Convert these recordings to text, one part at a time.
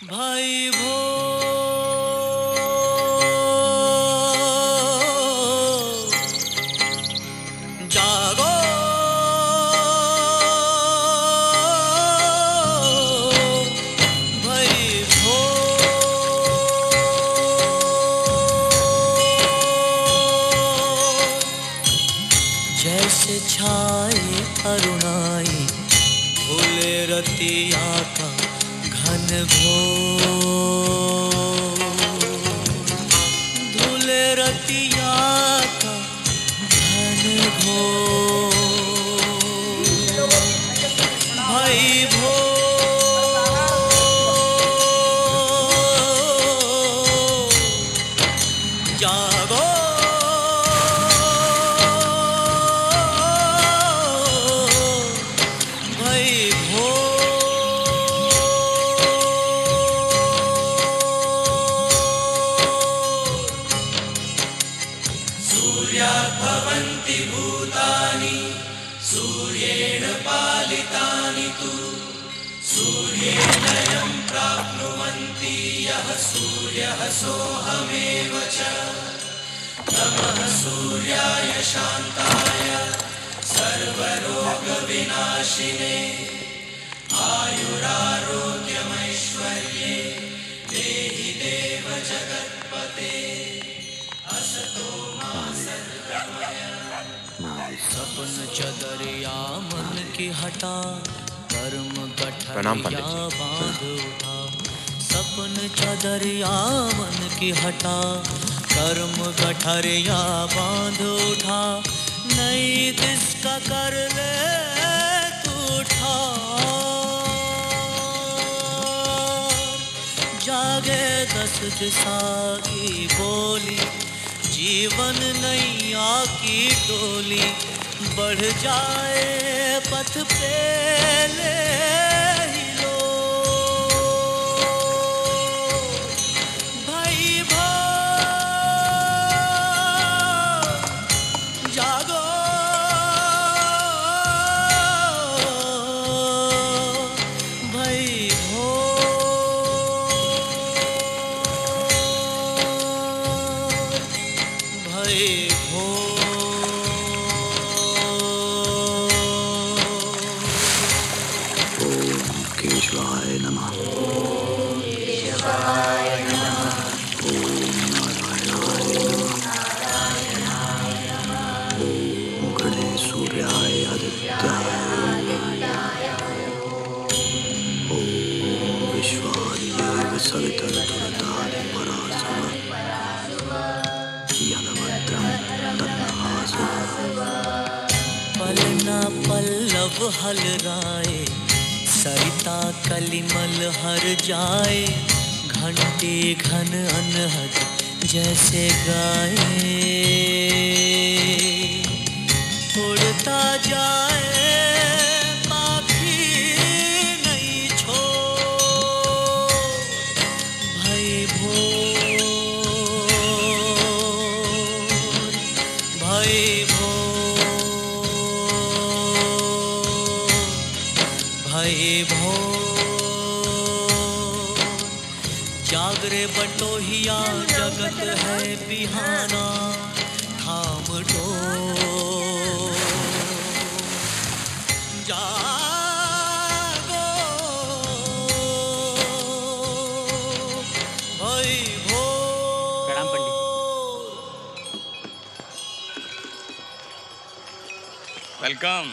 भाई भो जागो, भाई भो जैसे छाए अरुणाई भूले रतिया का घन घोर, धूले रतिया का घन घोर। भाई भो जागो, भाई भो भवन्ति भूतानि सूर्येण पालितानि तु सूर्येणयं प्राप्नुवन्ति यः सूर्यः सोऽहमेव च। नमः सूर्याय शान्ताय सर्वरोगविनाशिने आयुरारोग्यमैश्वर्ये देहि देव जगत्पते। सपन चदरिया मन की हटा कर्म गठरिया बांध उठा। सपन चदरिया मन की हटा कर्म गठरिया बांध उठा। नई दिशा कर ले तू ठार, जागे 10 दिशा की बोली जीवन नैया की डोली। बढ़ जाए पथ पे ले ही लो भाई भो जागो, भाई भो भाई भो। केशवाय नमः। ओम नारायणाय नमः। ओम गणेश सूर्याय आदित्याय। ओम विश्वादेव सवितर्तुर्तानि परासुर यदभद्रं तन्नहासु। पलना पल्लव हलराए सरिता कलिमल हर जाए। घंटे घन अनहद जैसे गाए उड़ता जाए पाखी नहीं छोड़। भाई भोर, भाई भाई भो जागरे बटोहिया जगत है बिहाना थाम दो। जागो भाई भो। प्रणाम पंडित। वेलकम।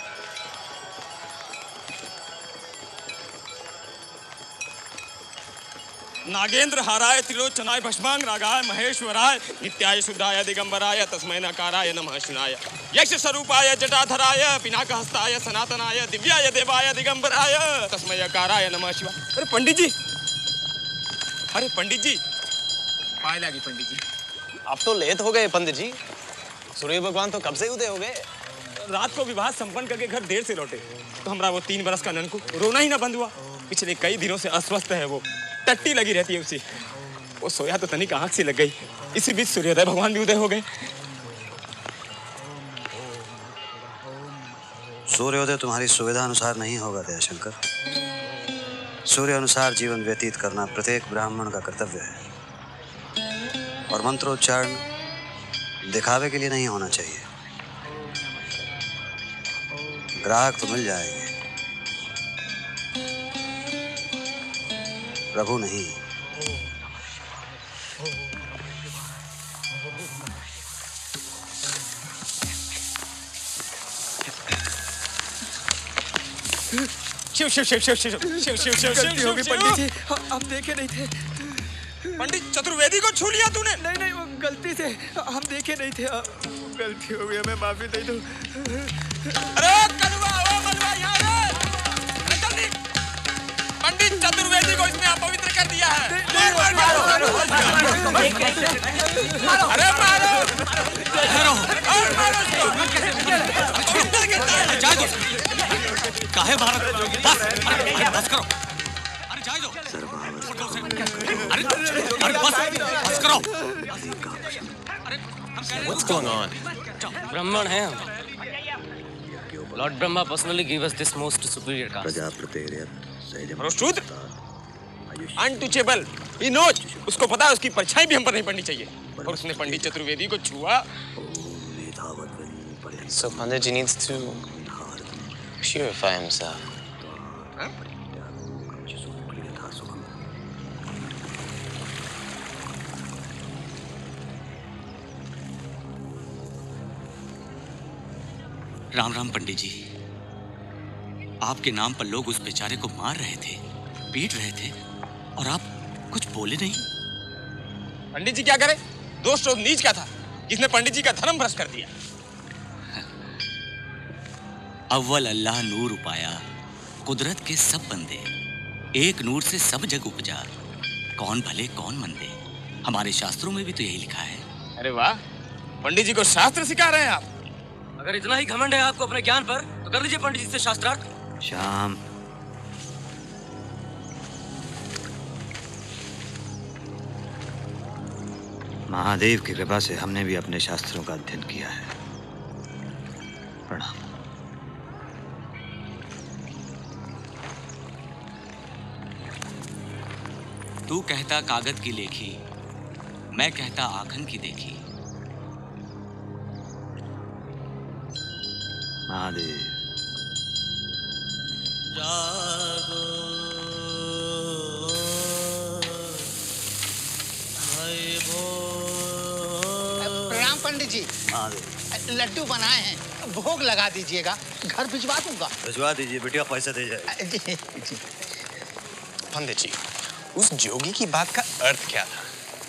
नागेंद्र हाराय त्रिलोचनाय भस्मांग रागाय महेश्वराय नित्याय शुद्धाय दिगंबराय तस्मै नकाराय नमः शिवाय। यक्ष स्वरूपाय जटाधराय पिनाकहस्ताय सनातनाय दिव्याय देवाय दिगंबराय तस्मै नकाराय नमः शिवाय। अरे पंडित जी, अरे पंडित जी, पाए लगी पंडित जी। अब तो लेट हो गए पंडित जी। सूर्य भगवान तो कब से उदय हो गए। रात को विवाह संपन्न करके घर देर से लौटे तो हमारा वो 3 बरस का ननकू रोना ही ना बंद हुआ। पिछले कई दिनों से अस्वस्थ है, वो टट्टी लगी रहती है उसी। वो सोया तो तनिक आंख सी लग गई, इसी बीच सूर्योदय भगवान भी उदय हो गए। सूर्योदय तुम्हारी सुविधा अनुसार नहीं होगा दयाशंकर। सूर्य अनुसार जीवन व्यतीत करना प्रत्येक ब्राह्मण का कर्तव्य है, और मंत्रोच्चारण दिखावे के लिए नहीं होना चाहिए। ग्राहक तो मिल जाएंगे, प्रभु नहीं। शिव शिव शिव शिव शिव शिव शिव शिव गलती हो गई शिव पंडित जी, हम देखे नहीं थे। पंडित चतुर्वेदी को छू लिया तूने? नहीं नहीं, वो गलती से हम देखे नहीं थे। गलती हो गई, हमें माफी दे दो। अरे कलवा, ओ मलवा यहाँ रे! अरे जल्दी! पंडित चतुर्वेदी को इसने अपवित्र कर दिया है। मारो मारो मारो! अरे मारो! और मारो इसको! अपवित्र करता है। जा दो। काहे भारत? बस! अरे बस करो! अरे जा दो! अरे बस करो! What's going on? ब्राह्मण हैं हम। Lord Brahma personally gave us this most superior caste. Shudra, untouchable, he knows, उसको पता है उसकी परछाई भी हम पर नहीं पड़नी चाहिए, और उसने पंडित चतुर्वेदी को छुआ। So Pandit ji needs to purify himself. Ram Ram पंडित जी, आपके नाम पर लोग उस बेचारे को मार रहे थे, पीट रहे थे, और आप कुछ बोले नहीं। पंडित जी क्या करे? दोष तो नीच का था, जिसने पंडित जी का धर्म भ्रष्ट कर दिया। अव्वल अल्लाह नूर उपाया, कुदरत के सब बंदे, एक नूर से सब जग उपजा, कौन भले कौन मंदे। हमारे शास्त्रों में भी तो यही लिखा है। अरे वाह, पंडित जी को शास्त्र सिखा रहे हैं आप। अगर इतना ही घमंड है आपको अपने ज्ञान पर, तो कर लीजिए पंडित जी से शास्त्रार्थ। श्याम, महादेव की कृपा से हमने भी अपने शास्त्रों का अध्ययन किया है। प्रणाम। तू कहता कागज की लेखी, मैं कहता आखन की देखी। महादेव, जागो भाई भो। प्रणाम पंडित जी। महादेव, लड्डू बनाए हैं, भोग लगा दीजिएगा, घर भिजवा दूंगा। भिजवा दीजिए, बिटिया पैसा दे जाए। जी जी। पंडित जी, उस जोगी की बात का अर्थ क्या था?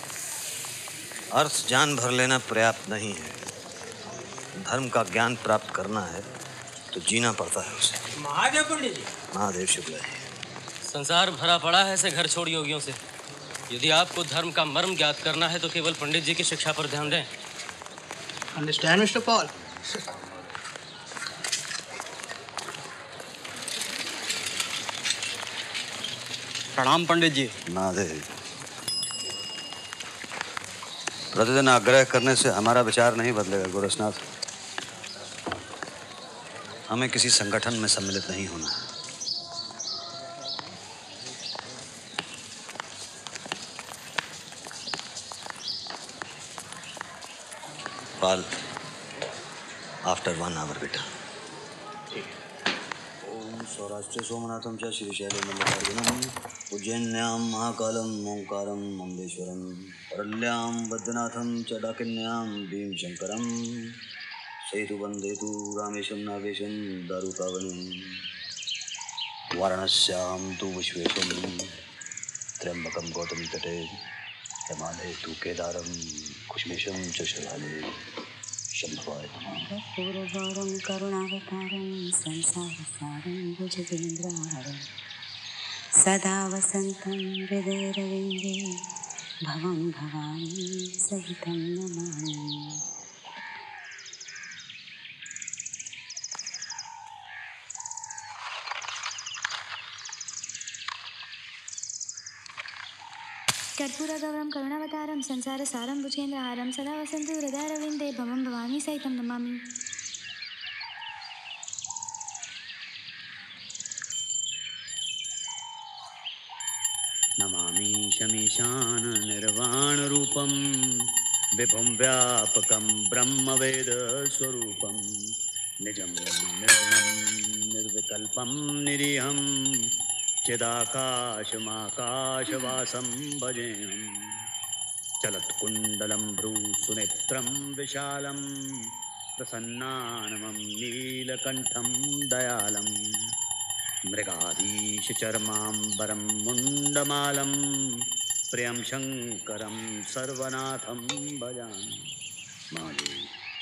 अर्थ जान भर लेना पर्याप्त नहीं है। धर्म का ज्ञान प्राप्त करना है तो जीना पड़ता है उसे। महादेव पंडित जी। महादेव शुक्ल है। संसार भरा पड़ा है ऐसे घर छोड़ योगियों से। यदि आपको धर्म का मर्म ज्ञात करना है तो केवल पंडित जी की शिक्षा पर ध्यान दें। Understand Mr Paul? प्रणाम पंडित जी। महादेव, प्रतिदिन आग्रह करने से हमारा विचार नहीं बदलेगा गोरखनाथ। हमें किसी संगठन में सम्मिलित नहीं होना है। पाल, आफ्टर 1 आवर बेटा। ओम सौराष्ट्र सोमनाथम च श्रीशैलम मल्लिकार्जुनम उज्जैन्यां महाकालं ओंकारं ममलेश्वरं परल्यां बद्रीनाथं च डाकिन्यां भीमशंकरं सेतुबन्धेतु रामेशं नागेशं दारुकावनं वाराणस्यां तु विश्वेशं त्र्यंबकं गौतमीतटे हिमालये तु केदारं कुष्मेशं च शैलाले शंभवाय नमः। पूर्वगौरं करुणावतारं संसारसारं भुजगेन्द्रहारं सदा वसन्तं हृदयरविन्दे भवं भवानी सहितं नमामि। कर्पूरगौरं करुणावतारं संसारसारं भुजेन्द्रहारं सदा वसन्तु हृदयारविन्दे भवं भवानी सहितं नमामि। नमामि शमीशान निर्वाण रूपम विभुं व्यापकं ब्रह्मवेद स्वरूपम निजं निर्गुणं निर्विकल्पं निरीहं चिदाकाशमाकाशवासं भजेऽहम् चलत्कुण्डलं भ्रूसुनेत्रं विशालं प्रसन्नाननं नीलकण्ठं दयालं मृगाधीशचर्माम्बरं मुण्डमालं प्रियं शङ्करं सर्वनाथं भजामि। महादेव।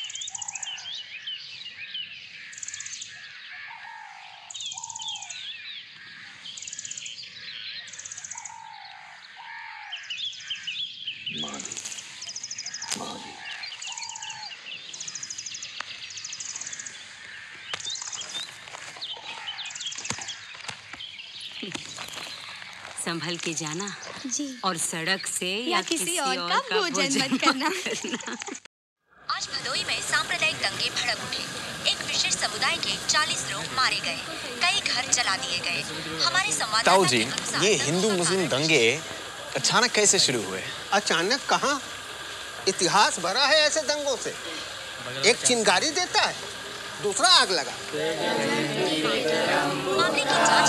संभल के जाना जी। और सड़क से या किसी और का भोजन मत करना। आज भदोई में सांप्रदायिक दंगे भड़क उठे। एक विशेष समुदाय के 40 लोग मारे गए, कई घर जला दिए गए। हमारे संवाददाता ताऊ जी, ये हिंदू मुस्लिम दंगे अचानक कैसे शुरू हुए? अचानक कहाँ? इतिहास भरा है ऐसे दंगों से। एक चिंगारी देता है, दूसरा आग लगा। मामले की जांच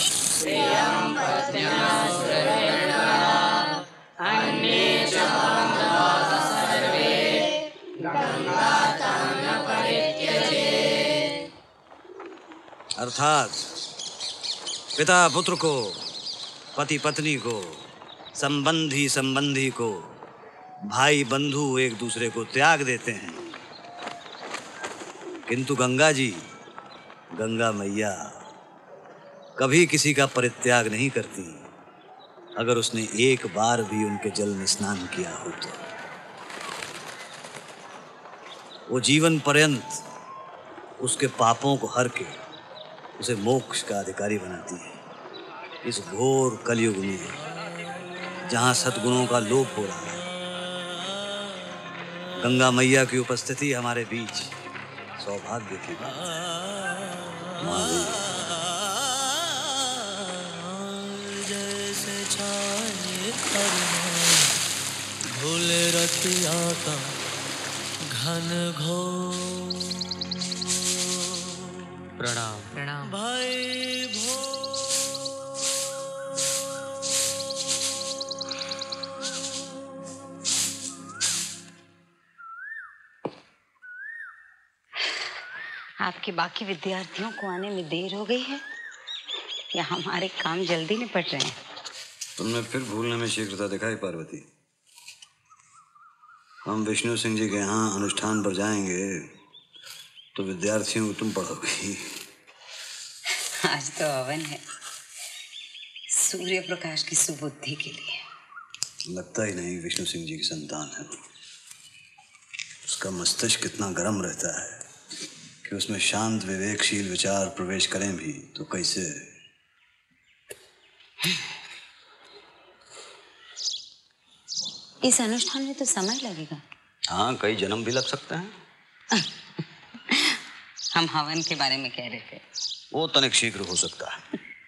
अर्थात पिता पुत्र को, पति पत्नी को, संबंधी संबंधी को, भाई बंधु एक दूसरे को त्याग देते हैं, किंतु गंगा जी, गंगा मैया कभी किसी का परित्याग नहीं करती अगर उसने एक बार भी उनके जल में स्नान किया हो तो। वो जीवन पर्यंत उसके पापों को हर के उसे मोक्ष का अधिकारी बनाती है। इस घोर कलयुग में जहाँ सद्गुणों का लोप हो रहा है, गंगा मैया की उपस्थिति हमारे बीच सौभाग्य की बात है। जैसे छाए भूले रतिया का घन घोर। प्रणाम। प्रणाम भाई भो। आपके बाकी विद्यार्थियों को आने में देर हो गई है या हमारे काम जल्दी निपट रहे हैं? तुमने फिर भूलने में शीघ्रता दिखाई पार्वती। हम विष्णु सिंह जी के यहाँ अनुष्ठान पर जाएंगे तो विद्यार्थियों को तुम पढ़ोगी। आज तो हवन है सूर्य प्रकाश की सुबुद्धि के लिए। लगता ही नहीं विष्णु सिंह जी की संतान है। उसका मस्तिष्क कितना गर्म रहता है कि उसमें शांत विवेकशील विचार प्रवेश करें भी तो कैसे। इस अनुष्ठान में तो समय लगेगा। हाँ, कई जन्म भी लग सकते हैं। हम हवन के बारे में कह रहे थे। वो तनिक शीघ्र हो सकता है।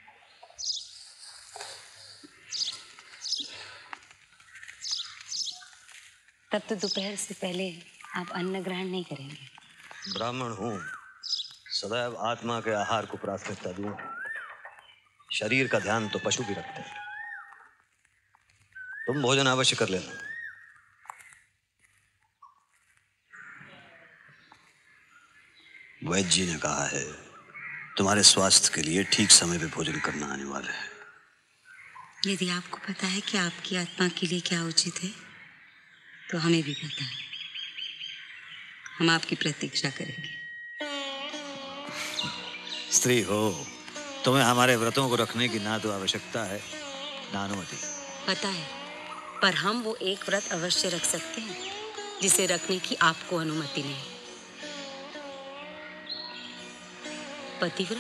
तब तो दोपहर से पहले आप अन्न ग्रहण नहीं करेंगे। ब्राह्मण हूँ, सदैव आत्मा के आहार को प्राथमिकता दूं। शरीर का ध्यान तो पशु भी रखते हैं। तुम भोजन अवश्य कर लेना। वैद्य जी ने कहा है तुम्हारे स्वास्थ्य के लिए ठीक समय पे भोजन करना अनिवार्य है। यदि आपको पता है कि आपकी आत्मा के लिए क्या उचित है तो हमें भी पता है। हम आपकी प्रतीक्षा करेंगे। स्त्री हो, तुम्हें हमारे व्रतों को रखने की ना तो आवश्यकता है ना अनुमति। पता है, पर हम वो एक व्रत अवश्य रख सकते हैं जिसे रखने की आपको अनुमति नहीं। पतिव्रत।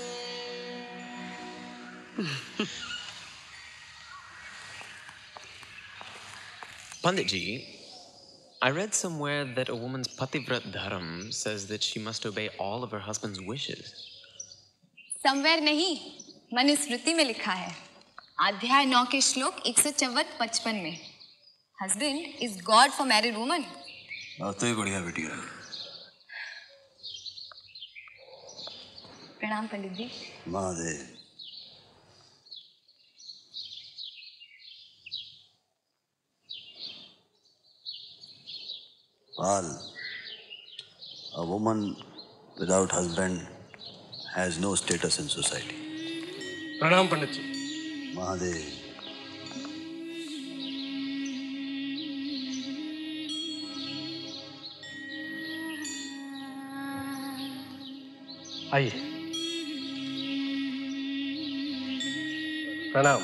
Pandit ji, I read somewhere that a woman's pativrat dharam says that she must obey all of her husband's wishes. Somewhere नहीं, मनुस्मृति में लिखा है। अध्याय 9 के श्लोक 154-55 में husband is God for married woman. बात तो ही बढ़िया बिटिया। प्रणाम पंडित जी। Mahadev. Pal, a woman without husband has no status in society. प्रणाम पंडित जी। महादेव। आइए। प्रणाम।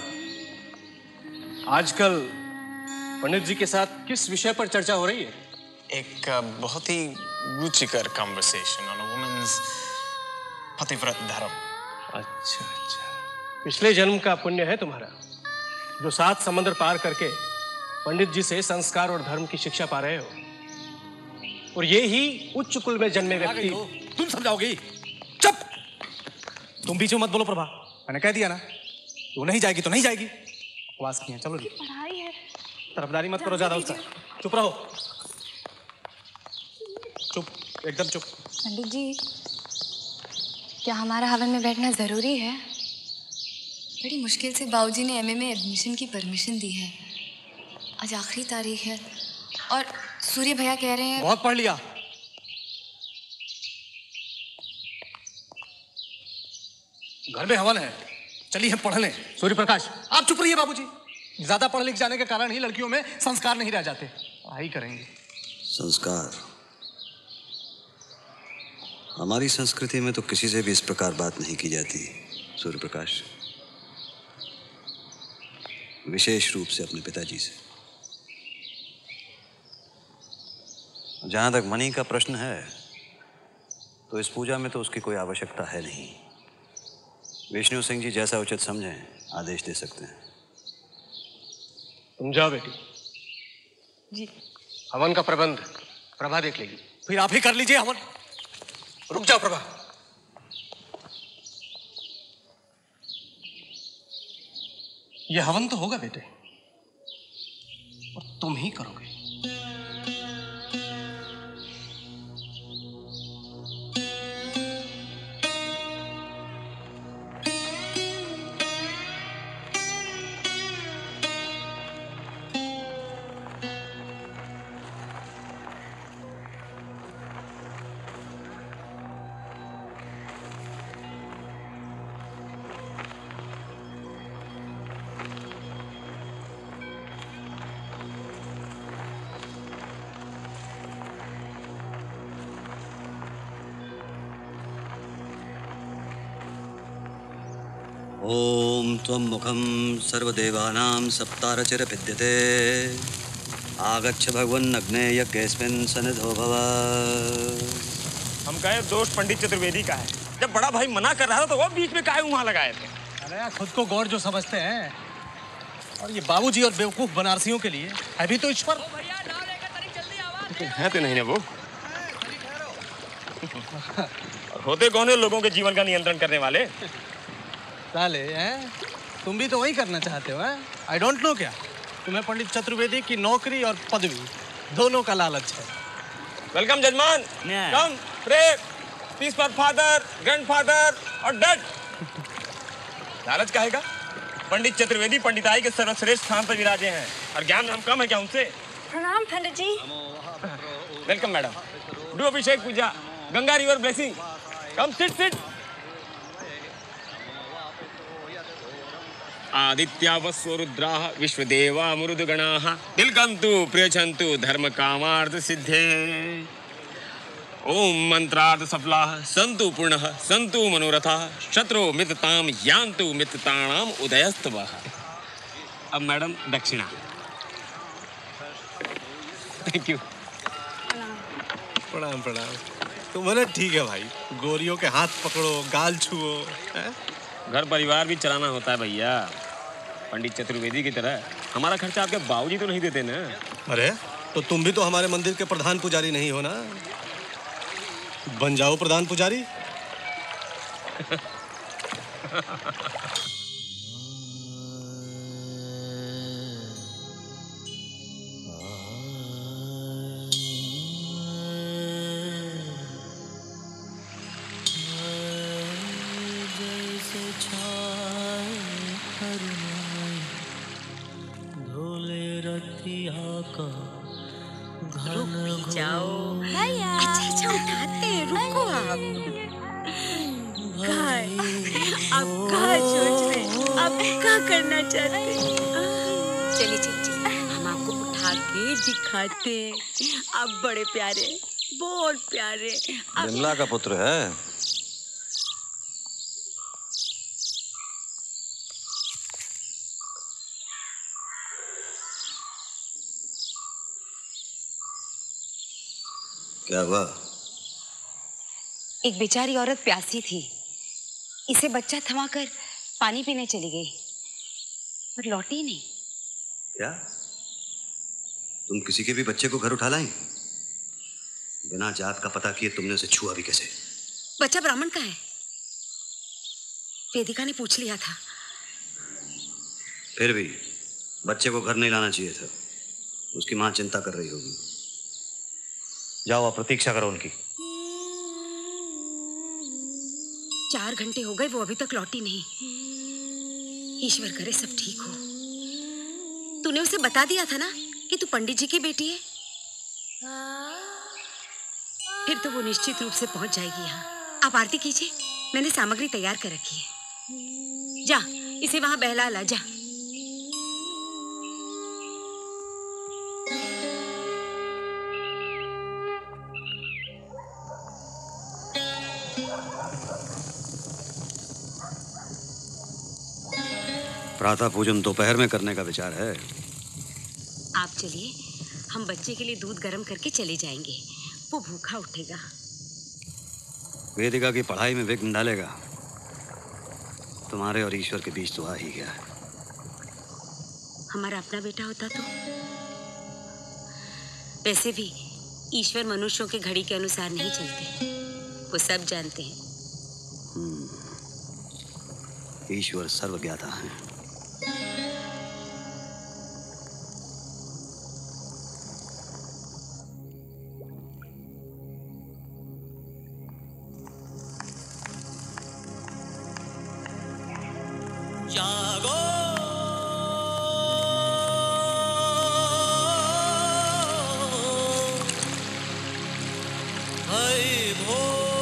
आजकल पंडित जी के साथ किस विषय पर चर्चा हो रही है? एक बहुत ही रुचिकर conversation on a women's pativrat dharma. अच्छा अच्छा, पिछले जन्म का पुण्य है तुम्हारा, जो 7 समंदर पार करके पंडित जी से संस्कार और धर्म की शिक्षा पा रहे हो। और ये ही उच्च कुल में जन्मे व्यक्ति। तुम समझाओगी? चुप! तुम बीच में मत बोलो प्रभा, मैंने कह दिया ना, वो नहीं जाएगी तो नहीं जाएगी। बकवास की है, चलो जी। पढ़ाई है। तरफदारी मत करो ज्यादा उसका। चुप रहो, चुप, एकदम चुप। पंडित जी, क्या हमारा हवन में बैठना जरूरी है? बड़ी मुश्किल से बाबूजी ने एमए में एडमिशन की परमिशन दी है। आज आखिरी तारीख है और सूर्य भैया कह रहे हैं। बहुत पढ़ लिया। घर में हवन है, चलिए हम पढ़ लें। सूर्य प्रकाश, आप चुप रहिए बाबूजी। ज्यादा पढ़ लिख जाने के कारण ही लड़कियों में संस्कार नहीं रह जाते। पढ़ाई करेंगे। संस्कार? हमारी संस्कृति में तो किसी से भी इस प्रकार बात नहीं की जाती सूर्य प्रकाश, विशेष रूप से अपने पिताजी से। जहां तक मणि का प्रश्न है तो इस पूजा में तो उसकी कोई आवश्यकता है नहीं। विष्णु सिंह जी जैसा उचित समझें आदेश दे सकते हैं। तुम जाओ बेटी जी। हवन का प्रबंध प्रभा देख लेगी। फिर आप ही कर लीजिए हवन। रुक जाओ प्रभा। यह हवन तो होगा बेटे, और तुम ही करोगे। ओम त्वं मुखं सर्वदेवानां सप्तारचिर विद्यते आगच्छ भगवन्नग्ने यज्ञेऽस्मिन् सन्निधो भव। हम कहे दोष पंडित चतुर्वेदी का है। जब बड़ा भाई मना कर रहा था तो वो बीच में काहे वहां लगाए थे? अरे खुद को गौर जो समझते हैं, और ये बाबूजी और बेवकूफ बनारसियों के लिए है भी तो ईश्वर। है तो नहीं ना वो। होते कौन है लोगों के जीवन का नियंत्रण करने वाले? साले हैं, तुम भी तो वही करना चाहते हो। आई डोंट नो, क्या तुम्हें पंडित चतुर्वेदी की नौकरी और पदवी दोनों का लालच है? Welcome jajman. Come pray peace for father, grandfather और डैड। लालच काहे का? पंडित चतुर्वेदी पंडिताई के सर्वश्रेष्ठ स्थान पर विराजे हैं और ज्ञान में हम कम है क्या उनसे? प्रणाम पंडित जी। Welcome madam. Do abhishek puja, Ganga river blessing. Come sit sit. आदित्या वस्व रुद्राः विश्वदेवा मरुदगणाः तिलकन्तु प्रियच्छन्तु धर्म कामार्थ सिद्धे। ओम मंत्रार्थ सफलाः सन्तु पूर्णः सन्तु मनोरथाः शत्रु मिततां यान्तु मिततानाम उदयस्तवः। अब मैडम दक्षिणा। Thank you. प्रणाम प्रणाम। तुम्हारे ठीक है भाई, गोरियों के हाथ पकड़ो, गाल छुओ। घर परिवार भी चलाना होता है भैया। पंडित चतुर्वेदी की तरह हमारा खर्चा आपके बाबूजी तो नहीं देते ना। अरे तो तुम भी तो हमारे मंदिर के प्रधान पुजारी नहीं हो ना? बन जाओ प्रधान पुजारी। रतिया का रुक भी जाओ। अच्छा उठाते हैं, रुको आप। अब कहाँ सोच रहे, अब क्या करना चाहते हैं? चलिए हम आपको उठा के दिखाते हैं। आप बड़े प्यारे, बहुत प्यारे। विमला का पुत्र है। क्या हुआ? एक बेचारी औरत प्यासी थी, इसे बच्चा थमाकर पानी पीने चली गई, पर लौटी नहीं। क्या तुम किसी के भी बच्चे को घर उठा लाई? बिना जात का पता किए तुमने उसे छुआ भी कैसे? बच्चा ब्राह्मण का है, वेदिका ने पूछ लिया था। फिर भी बच्चे को घर नहीं लाना चाहिए था। उसकी मां चिंता कर रही होगी। जाओ, आप प्रतीक्षा करो उनकी। 4 घंटे हो गए, वो अभी तक लौटी नहीं। ईश्वर करे सब ठीक हो। तूने उसे बता दिया था ना कि तू पंडित जी की बेटी है? फिर तो वो निश्चित रूप से पहुंच जाएगी यहाँ। आप आरती कीजिए, मैंने सामग्री तैयार कर रखी है। जा, इसे वहां बहला ला, जा। प्रातः पूजन दोपहर में करने का विचार है। आप चलिए, हम बच्चे के लिए दूध गर्म करके चले जाएंगे। वो भूखा उठेगा। वेदिका की पढ़ाई में विघ्न डालेगा। तुम्हारे और ईश्वर के बीच तो आ ही गया है। हमारा अपना बेटा होता तो। वैसे भी ईश्वर मनुष्यों के घड़ी के अनुसार नहीं चलते, वो सब जानते हैं। ईश्वर सर्वज्ञाता है। जागो भाई भो,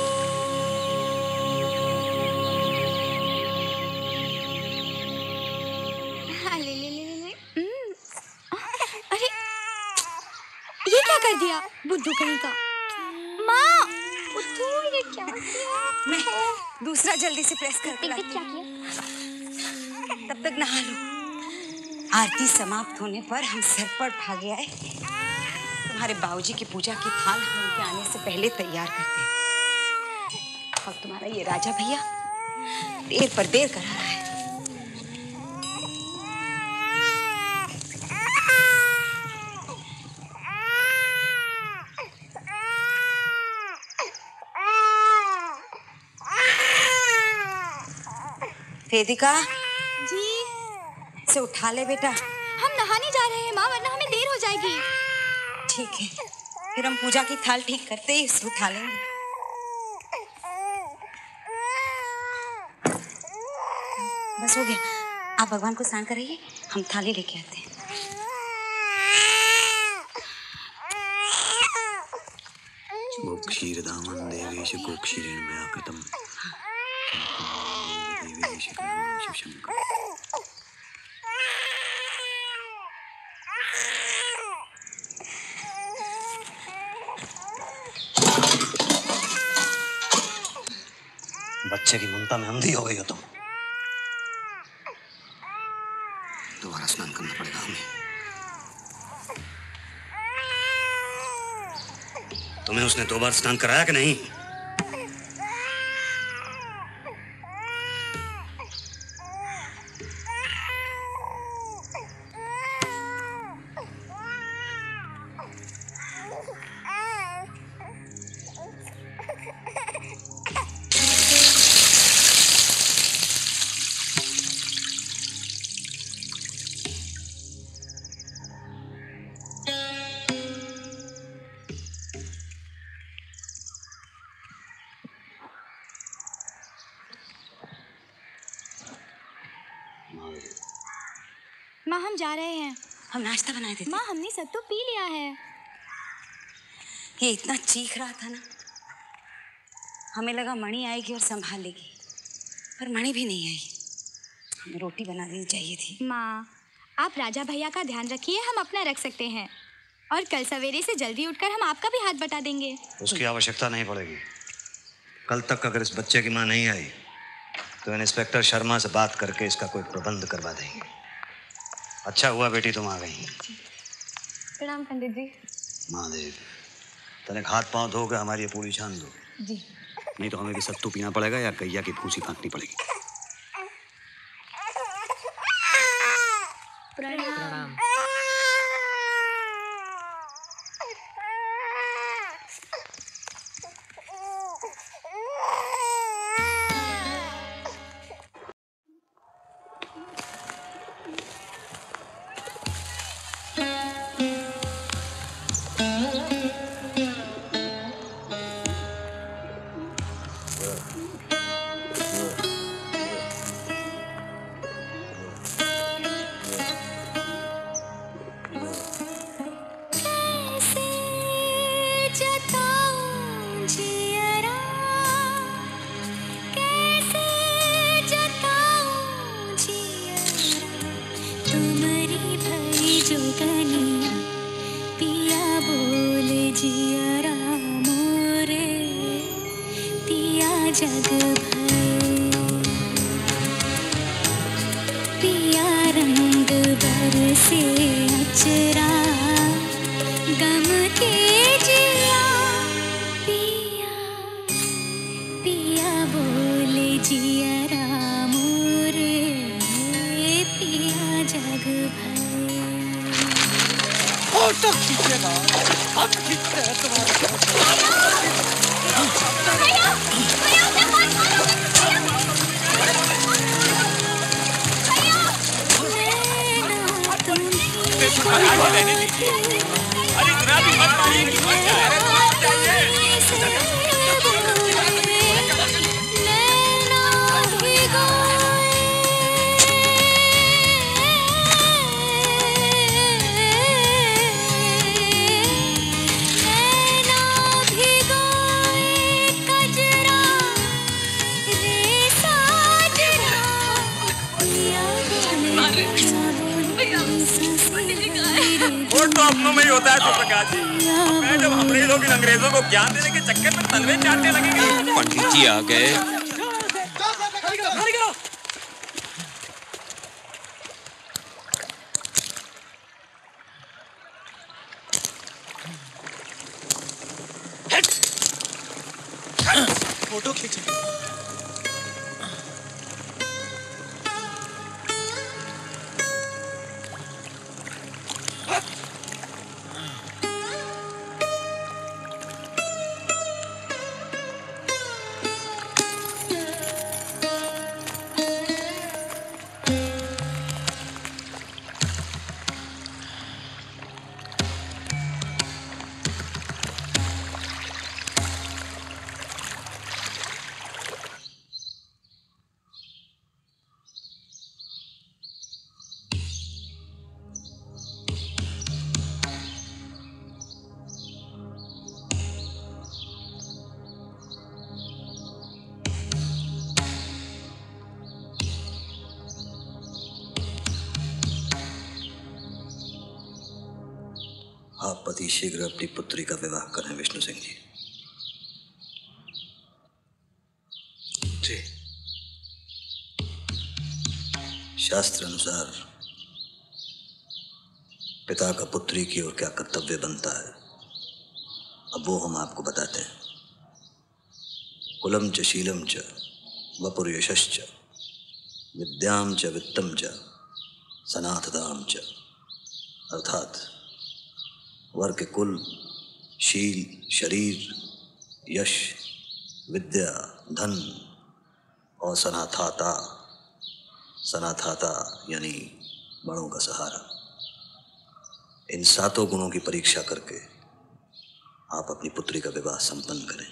अरे ये क्या कर दिया बुद्धू कहीं का? माँ, बुद्धू ये क्या किया? मैं दूसरा जल्दी से प्रेस कर क्या किया? तब तक नहा लो। आरती समाप्त होने पर हम सर पर भागे आए। तुम्हारे बाबूजी की पूजा की थाल हम उनके आने से पहले तैयार करते हैं। और तुम्हारा ये राजा भैया देर पर देर करा रहा है। वेदिका जी, इसे उठा ले बेटा। हम नहाने जा रहे हैं माँ, वरना हमें देर हो जाएगी। ठीक है, फिर हम पूजा की थाल ठीक करते ही इसे उठा लेंगे। बस हो गया, आप भगवान को स्नान कराइए, हम थाली लेके आते हैं। क्षीरदामन देवेश गोक्षीरेण मया कृतम् देवेश शिवशंकर। बच्चे की ममता में अंधी हो गई हो तुम। दोबारा स्नान करना पड़ेगा हमें। तुम्हें उसने 2 बार स्नान कराया कि नहीं? माँ, हम जा रहे हैं। हम नाश्ता बनाए थे। माँ हमने सत्तू पी लिया है। ये इतना चीख रहा था ना, हमें लगा मणि आएगी और संभाल लेगी, पर मणि भी नहीं आई। हमें रोटी बना देनी चाहिए थी। माँ आप राजा भैया का ध्यान रखिए, हम अपना रख सकते हैं, और कल सवेरे से जल्दी उठकर हम आपका भी हाथ बटा देंगे। उसकी आवश्यकता नहीं पड़ेगी। कल तक अगर इस बच्चे की माँ नहीं आई तो इंस्पेक्टर शर्मा से बात करके इसका कोई प्रबंध करवा देंगे। अच्छा हुआ बेटी तुम आ गई। प्रणाम पंडित जी। महादेव, तने हाथ पांव धो के हमारी ये पूरी छान दो। जी। नहीं तो हमें भी सत्तू पीना पड़ेगा या गैया की भूसी फाँकनी पड़ेगी। प्रणाम। अंग्रेजों को ज्ञान देने के चक्कर में तलवे चाटने लगेंगे। पंडित जी आ गए। फोटो खींचे। आप पति शीघ्र अपनी पुत्री का विवाह करें विष्णु सिंह जी। जी। शास्त्र अनुसार पिता का पुत्री की ओर क्या कर्तव्य बनता है, अब वो हम आपको बताते हैं। कुलम च शीलम च वपुर्यशश्च विद्याम च वित्तम च सनातदाम च, अर्थात वर के कुल, शील, शरीर, यश, विद्या, धन और सनाथाता, सनाथाता यानी बड़ों का सहारा, इन सातों गुणों की परीक्षा करके आप अपनी पुत्री का विवाह संपन्न करें।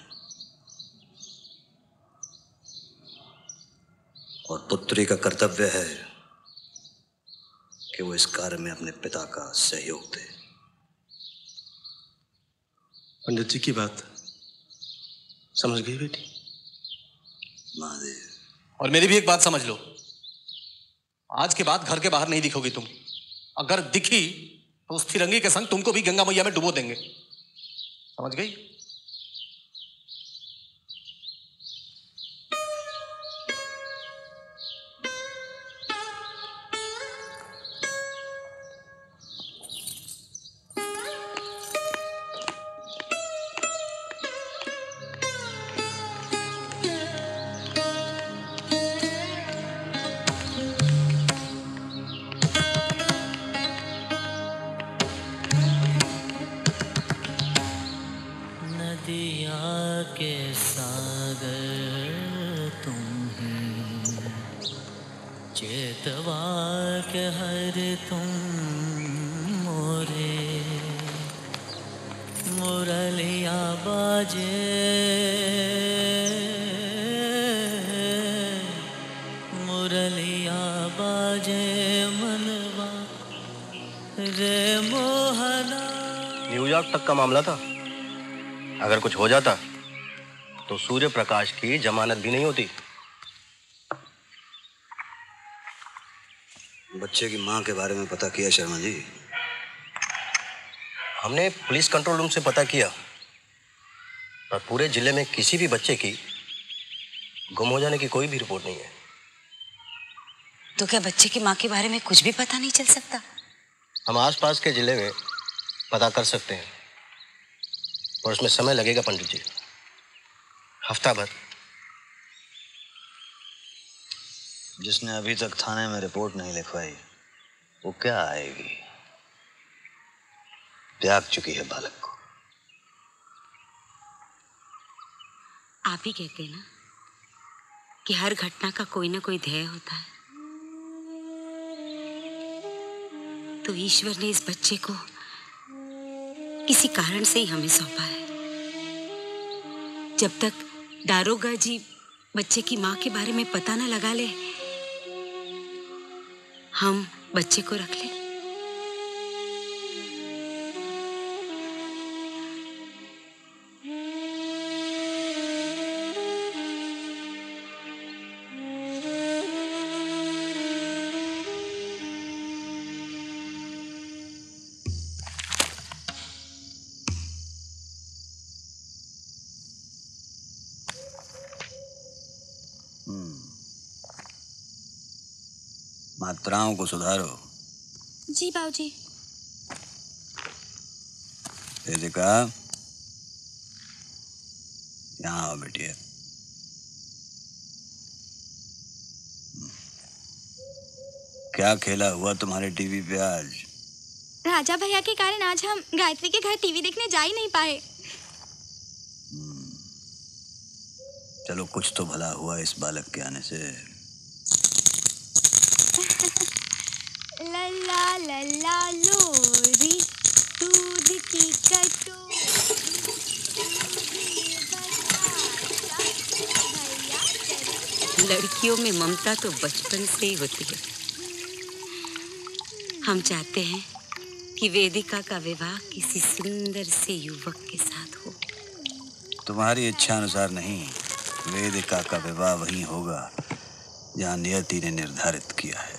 और पुत्री का कर्तव्य है कि वो इस कार्य में अपने पिता का सहयोग दे। पंडित जी की बात समझ गई बेटी? महादेव। और मेरी भी एक बात समझ लो, आज के बाद घर के बाहर नहीं दिखोगी तुम। अगर दिखी तो उस फिरंगी के संग तुमको भी गंगा मैया में डुबो देंगे, समझ गई? न्यूयॉर्क तक का मामला था। अगर कुछ हो जाता तो सूर्य प्रकाश की जमानत भी नहीं होती। बच्चे की मां के बारे में पता किया शर्मा जी? हमने पुलिस कंट्रोल रूम से पता किया, पर पूरे जिले में किसी भी बच्चे की गुम हो जाने की कोई भी रिपोर्ट नहीं है। तो क्या बच्चे की मां के बारे में कुछ भी पता नहीं चल सकता? हम आसपास के जिले में पता कर सकते हैं, और उसमें समय लगेगा पंडित जी, हफ्ता भर। जिसने अभी तक थाने में रिपोर्ट नहीं लिखवाई वो क्या आएगी? त्याग चुकी है बालक को। आप ही कहते हैं ना कि हर घटना का कोई ना कोई ध्येय होता है, तो ईश्वर ने इस बच्चे को किसी कारण से ही हमें सौंपा है। जब तक दारोगा जी बच्चे की मां के बारे में पता न लगा ले, हम बच्चे को रख लें। मात्राओं को सुधारो। जी बाबूजी। वेदिका, यहाँ आओ बेटिया। क्या खेला हुआ तुम्हारे टीवी पे आज? राजा भैया के कारण आज हम गायत्री के घर टीवी देखने जा ही नहीं पाए। चलो, कुछ तो भला हुआ इस बालक के आने से। लल्ला लल्ला लोरी दूध की कटोरी। लड़कियों में ममता तो बचपन से ही होती है। हम चाहते हैं कि वेदिका का विवाह किसी सुंदर से युवक के साथ हो। तुम्हारी इच्छा अनुसार नहीं, वेदिका का विवाह वहीं होगा जहाँ नियति ने निर्धारित किया है।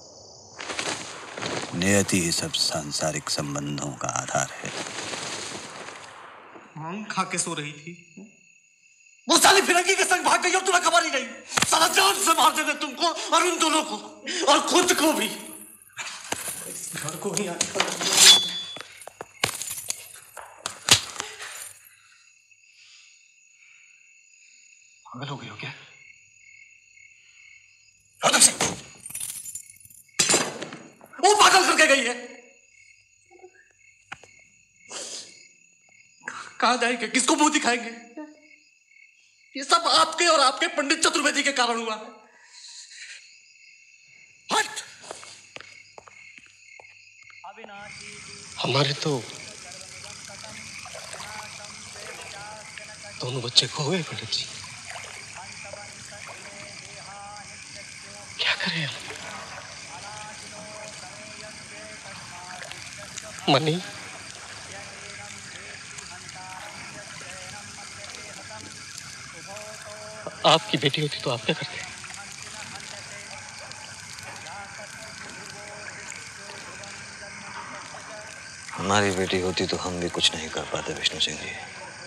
नियति ही सब सांसारिक संबंधों का आधार है। मांग खा के सो रही थी, वो साली फिरंगी के संग भाग गई और तुम्हें खबर ही नहीं। साला जान से मार देंगे तुमको और उन दोनों को और खुद को भी। इस घर को ही पागल हो गई हो क्या? वो पागल करके गई है। कहां जाएंगे, किसको मुंह दिखाएंगे? ये सब आपके और आपके पंडित चतुर्वेदी के कारण हुआ है। हट! हमारे तो दोनों बच्चे खो गए पंडित जी। क्या करें हम? मनी, आपकी बेटी होती तो आप क्या करते? हमारी बेटी होती तो हम भी कुछ नहीं कर पाते विष्णु सिंह जी।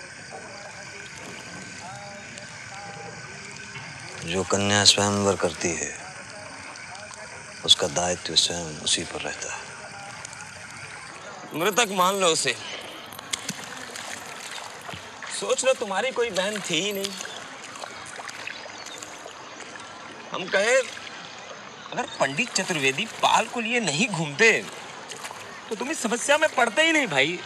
जो कन्या स्वयंवर करती है उसका दायित्व स्वयं उसी पर रहता है। मृतक मान लो उसे। सोच लो तुम्हारी कोई बहन थी ही नहीं। हम कहे अगर पंडित चतुर्वेदी पाल को लिए नहीं घूमते तो तुम इस समस्या में पड़ते ही नहीं भाई।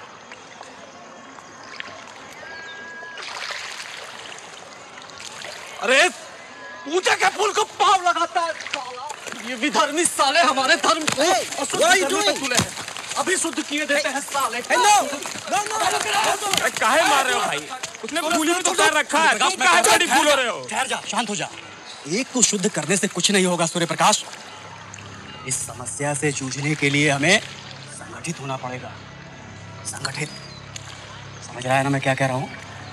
अरे पूजा के फूल को पाव लगाता है साला। ये विधर्मी साले हमारे धर्म को अशुद्ध करने पे तुले हैं। अभी शुद्ध किए देते हैं साले। काहे मार रहे हो भाई? उसने फूल ही तो कर रखा है, तुम काहे बड़ी फूल हो रहे हो? ठहर जा, शांत हो जा। एक को शुद्ध करने से कुछ नहीं होगा सूर्य प्रकाश। इस समस्या से जूझने के लिए हमें संगठित होना पड़ेगा। संगठित, समझ रहा है ना मैं क्या कह रहा हूँ?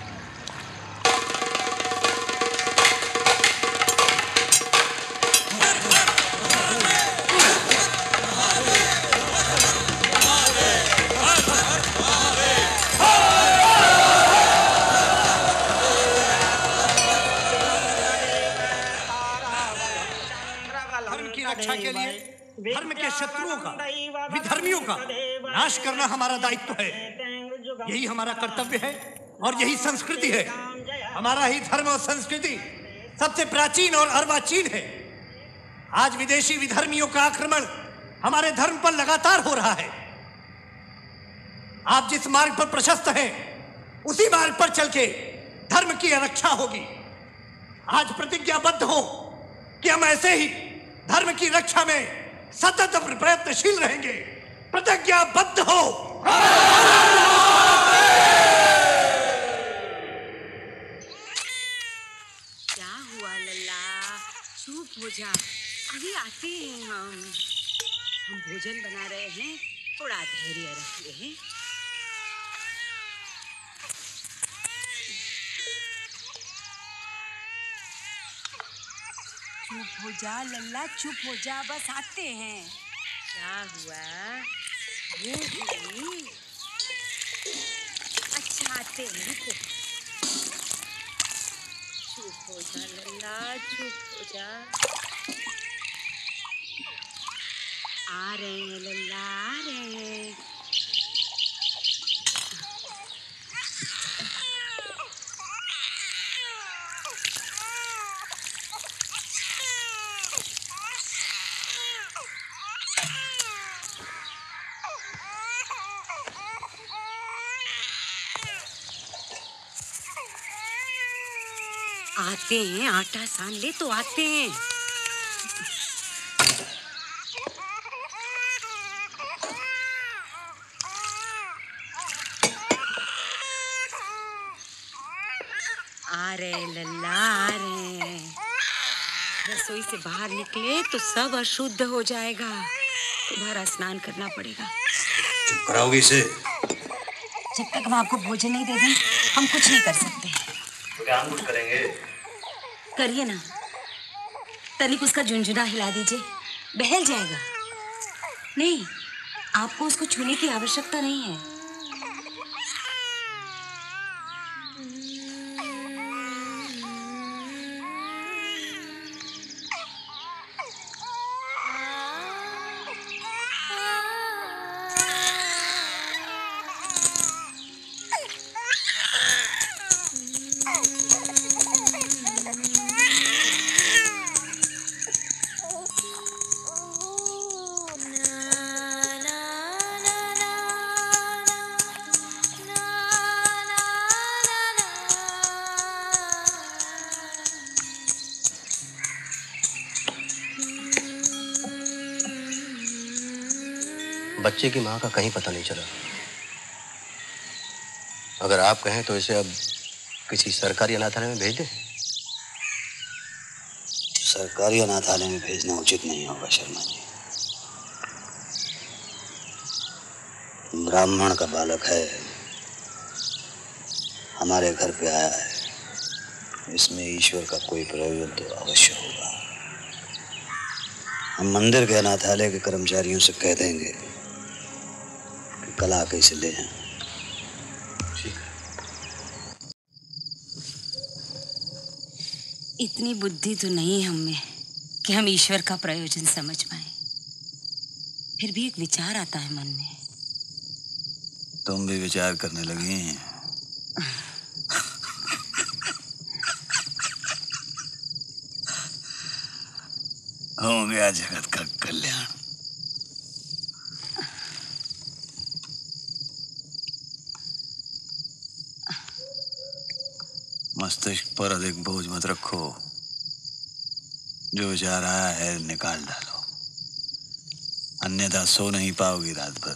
रक्षा के लिए धर्म के शत्रुओं का, विधर्मियों का नाश करना हमारा दायित्व है। यही हमारा कर्तव्य है और यही संस्कृति है। हमारा ही धर्म और संस्कृति सबसे प्राचीन और अर्वाचीन है। आज विदेशी विधर्मियों का आक्रमण हमारे धर्म पर लगातार हो रहा है। आप जिस मार्ग पर प्रशस्त हैं, उसी मार्ग पर चल के धर्म की रक्षा होगी। आज प्रतिज्ञाबद्ध हो कि हम ऐसे ही धर्म की रक्षा में सतत प्रयत्नशील रहेंगे। प्रतिज्ञाबद्ध हो। क्या हुआ लल्ला? चुप हो जा, अभी आते हैं हम भोजन बना रहे हैं, थोड़ा धैर्य रखिए। चुप हो जा लल्ला, चुप हो जा, बस आते हैं। क्या हुआ? भूख लगी? अच्छा आते हैं तो। चुप हो जा लल्ला, चुप हो जा। आ रहे हैं लल्ला, आ रहे हैं। आते हैं, आटा सान ले तो आते हैं। आ रहे लल्ला, आ रहे। रसोई से बाहर निकले तो सब अशुद्ध हो जाएगा। दोबारा स्नान करना पड़ेगा। चुप कराओगे इसे? जब तक हम आपको भोजन नहीं दे दें, हम कुछ नहीं कर सकते। तो क्या हम कुछ करेंगे? करिए ना, तनिक उसका झुनझुना हिला दीजिए, बहल जाएगा। नहीं, आपको उसको छूने की आवश्यकता नहीं है। बच्चे की माँ का कहीं पता नहीं चला। अगर आप कहें तो इसे अब किसी सरकारी अनाथालय में भेज दें। सरकारी अनाथालय में भेजना उचित नहीं होगा शर्मा जी। ब्राह्मण का बालक है, हमारे घर पे आया है। इसमें ईश्वर का कोई प्रयोजन तो अवश्य होगा। हम मंदिर के अनाथालय के कर्मचारियों से कह देंगे कि कल आके इसे ले जाएं। ठीक है। इतनी बुद्धि तो नहीं हम में कि हम ईश्वर का प्रयोजन समझ पाए। फिर भी एक विचार आता है मन में। तुम भी विचार करने लगी हैं। हो गया जगत का कल्याण। मस्तिष्क पर अधिक बोझ मत रखो। जो विचार आया है निकाल डालो, अन्यथा सो नहीं पाओगी रात भर।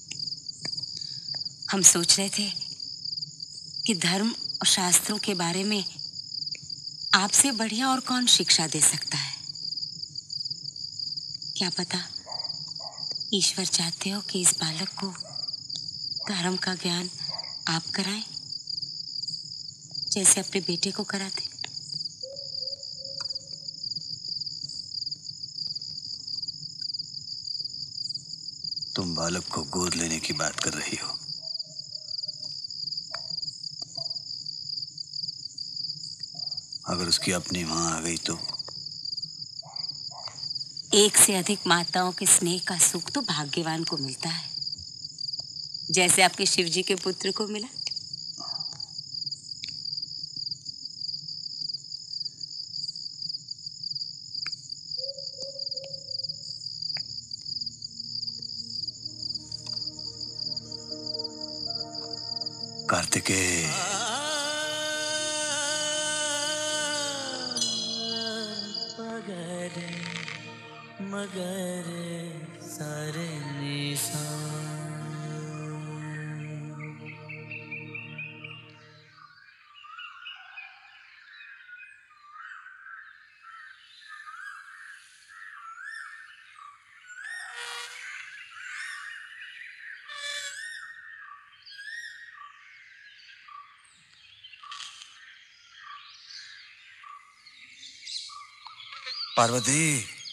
हम सोच रहे थे कि धर्म और शास्त्रों के बारे में आपसे बढ़िया और कौन शिक्षा दे सकता है। क्या पता ईश्वर चाहते हो कि इस बालक को धर्म का ज्ञान आप कराएं, जैसे अपने बेटे को कराते। तुम बालक को गोद लेने की बात कर रही हो। अगर उसकी अपनी मां आ गई तो? एक से अधिक माताओं के स्नेह का सुख तो भाग्यवान को मिलता है, जैसे आपके शिव जी के पुत्र को मिला। कार्तिकेय, मगर सारे निशान। पार्वती,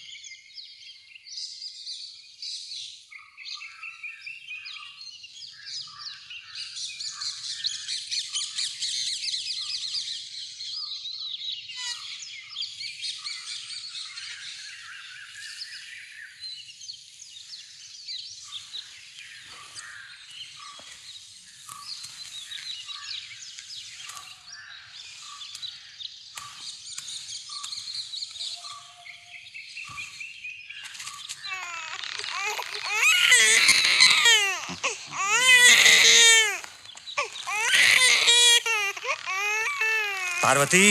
पार्वती,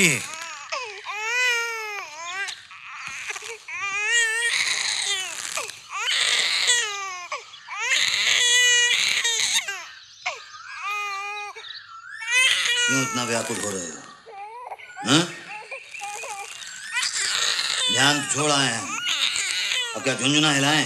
क्यों इतना व्याकुल हो रहे हो? हाँ? ध्यान छोड़ आए हैं, अब क्या झुंझुना हिलाएं?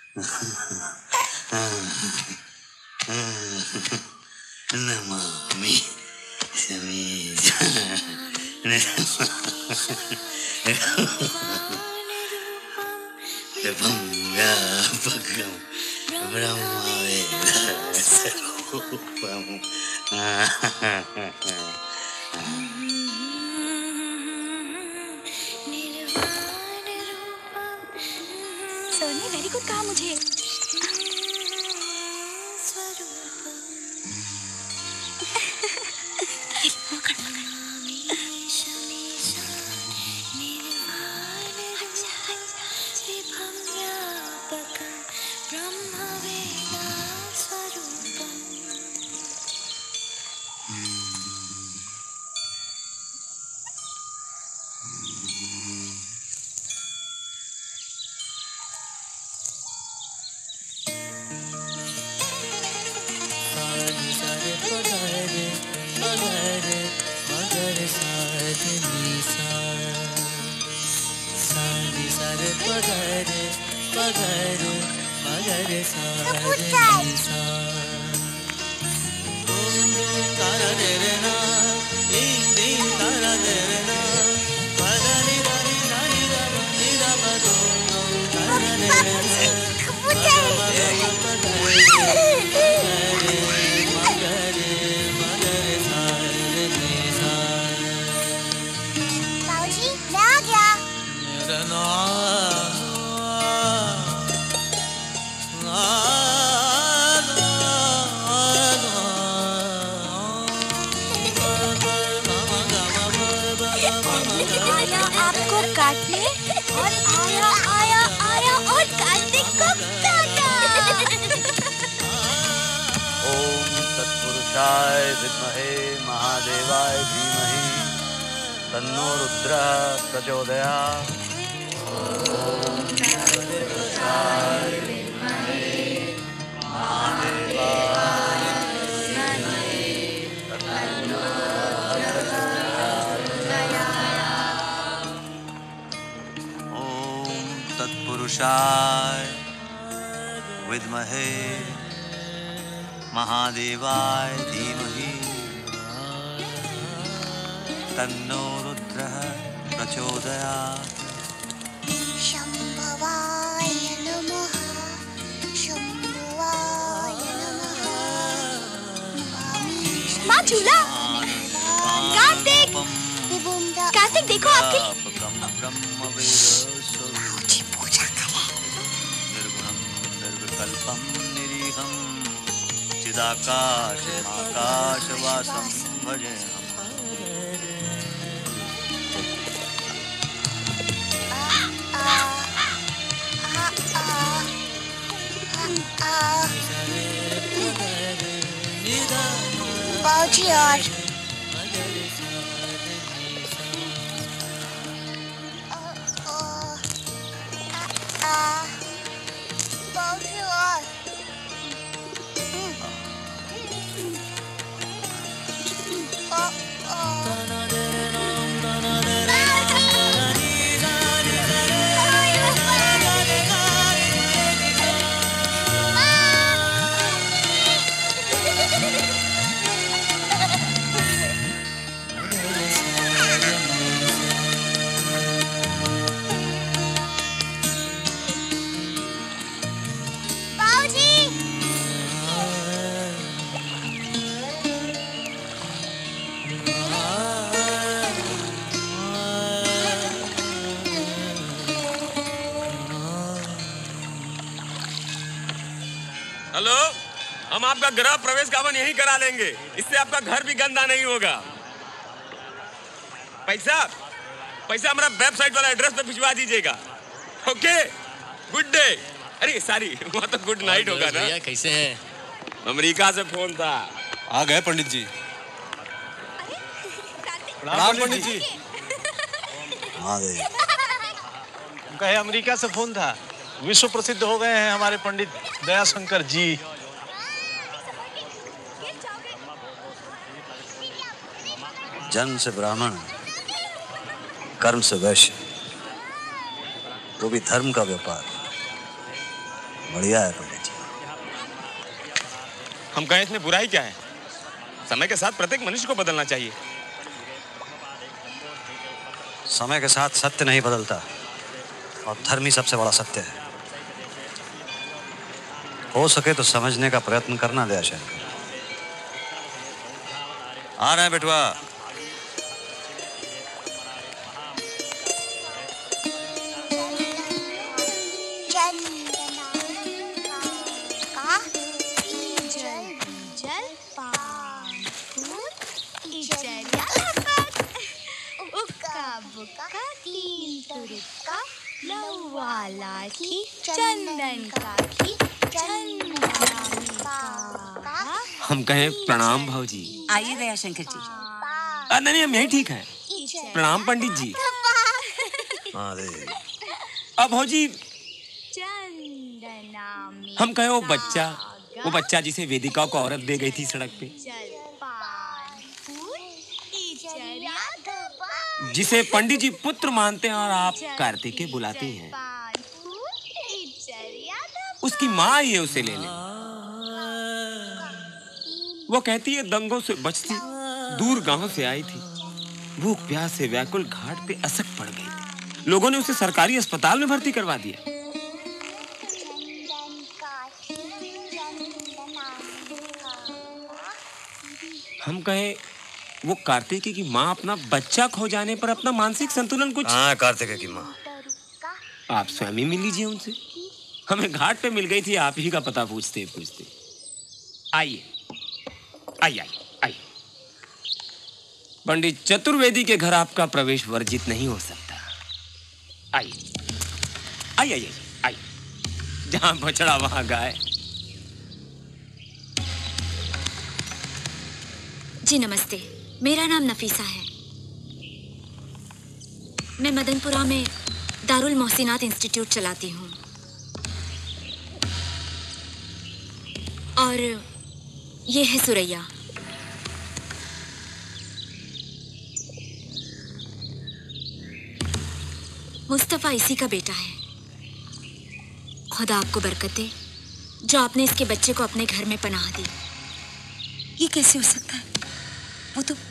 नमामि समीरं व्यापकं ब्रह्मवेदस्वरूपम्। सर ने वेरी गुड कहा मुझे। विद्महे महादेवाय धीमहि तन्नो रुद्रः प्रचोदयात्। ओम तत्पुरुषाय विद्महे महादेवाय धीमहि तन्नो प्रचोदयात्। ओम तत्पुरुषाय विद्महे महादेवाय धीमहि तन्नो रुद्रः प्रचोदयात्। शंभवाय नमः, शंभवाय नमः। माँ झूला, कार्तिक, कार्तिक देखो आपकी। बाबूजी पूजा करें। निर्गुणं निर्विकल्पं निरीहं चिदाकाशमाकाशवासं भजेऽहम्। बाबूजी और बाबूजी और हेलो, हम आपका गृह प्रवेश गावन यहीं करा लेंगे, इससे आपका घर भी गंदा नहीं होगा। पैसा हमारा वेबसाइट वाला एड्रेस पे भिजवा दीजिएगा। Okay, good day. अरे सॉरी, वहाँ तो गुड नाइट होगा ना। भैया कैसे हैं? अमेरिका से फोन था। आ गए पंडित जी। प्रणाम पंडित जी। उनका है अमेरिका से फोन था। विश्व प्रसिद्ध हो गए हैं हमारे पंडित दयाशंकर जी। जन्म से ब्राह्मण, कर्म से वैश्य, वो भी धर्म का व्यापार। बढ़िया है पंडित जी। हम कहें इसमें बुराई क्या है? समय के साथ प्रत्येक मनुष्य को बदलना चाहिए। समय के साथ सत्य नहीं बदलता और धर्म ही सबसे बड़ा सत्य है। हो सके तो समझने का प्रयत्न करना दयाशंकर। आ रहे हैं बेटवा। हम कहें प्रणाम भाऊजी। आइए दयाशंकर जी। नहीं, हम यही ठीक है। प्रणाम पंडित जी। अब भाऊजी हम कहें वो बच्चा जिसे वेदिका को औरत दे गई थी सड़क पे, जिसे पंडित जी पुत्र मानते हैं और आप कार्तिकेय बुलाते हैं, उसकी माँ आई है, उसे ले ले। वो कहती है दंगों से बचती दूर गांव से आई थी, भूख प्यास से व्याकुल घाट पे असक पड़ गई थी। लोगों ने उसे सरकारी अस्पताल में भर्ती करवा दिया। हम कहें वो कार्तिकेय की माँ अपना बच्चा खो जाने पर अपना मानसिक संतुलन कुछ। हाँ, कार्तिकेय की माँ। आप स्वयं ही मिल लीजिए उनसे। हमें घाट पे मिल गई थी, आप ही का पता पूछते पूछते। आइए आइए आइए। पंडित चतुर्वेदी के घर आपका प्रवेश वर्जित नहीं हो सकता। आइए आइए आइए आइए। जहां बछड़ा वहां गाय। जी नमस्ते, मेरा नाम नफीसा है। मैं मदनपुरा में दारुल मोहसिनात इंस्टीट्यूट चलाती हूँ और ये है सुरैया। मुस्तफा इसी का बेटा है। खुदा आपको बरकत दे जो आपने इसके बच्चे को अपने घर में पनाह दी। ये कैसे हो सकता है? वो तो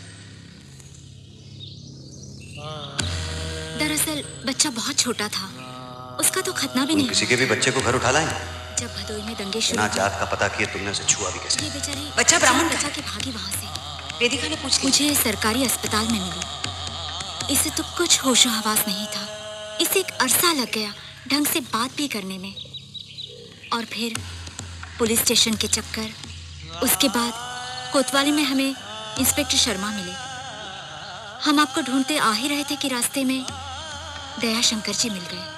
दरअसल बच्चा बहुत छोटा था, उसका तो खतना भी नहीं। किसी के भी बच्चे को घर उठा लाए? जब भदोई में दंगे शुरू ना जात का पता किए तुमने उसे छुआ भी कैसे? ये बेचारी बच्चा ब्राह्मण बचा के भागी वहां से। वेदिका ने पूछ मुझे सरकारी अस्पताल में मिली। इसे तो कुछ होशो हवास नहीं था। इसे एक अरसा लग गया ढंग से बात भी करने में, और फिर पुलिस स्टेशन के चक्कर। उसके बाद कोतवाली में हमें इंस्पेक्टर शर्मा मिले। हम आपको ढूंढते आ ही रहे थे कि रास्ते में दयाशंकर जी मिल गए।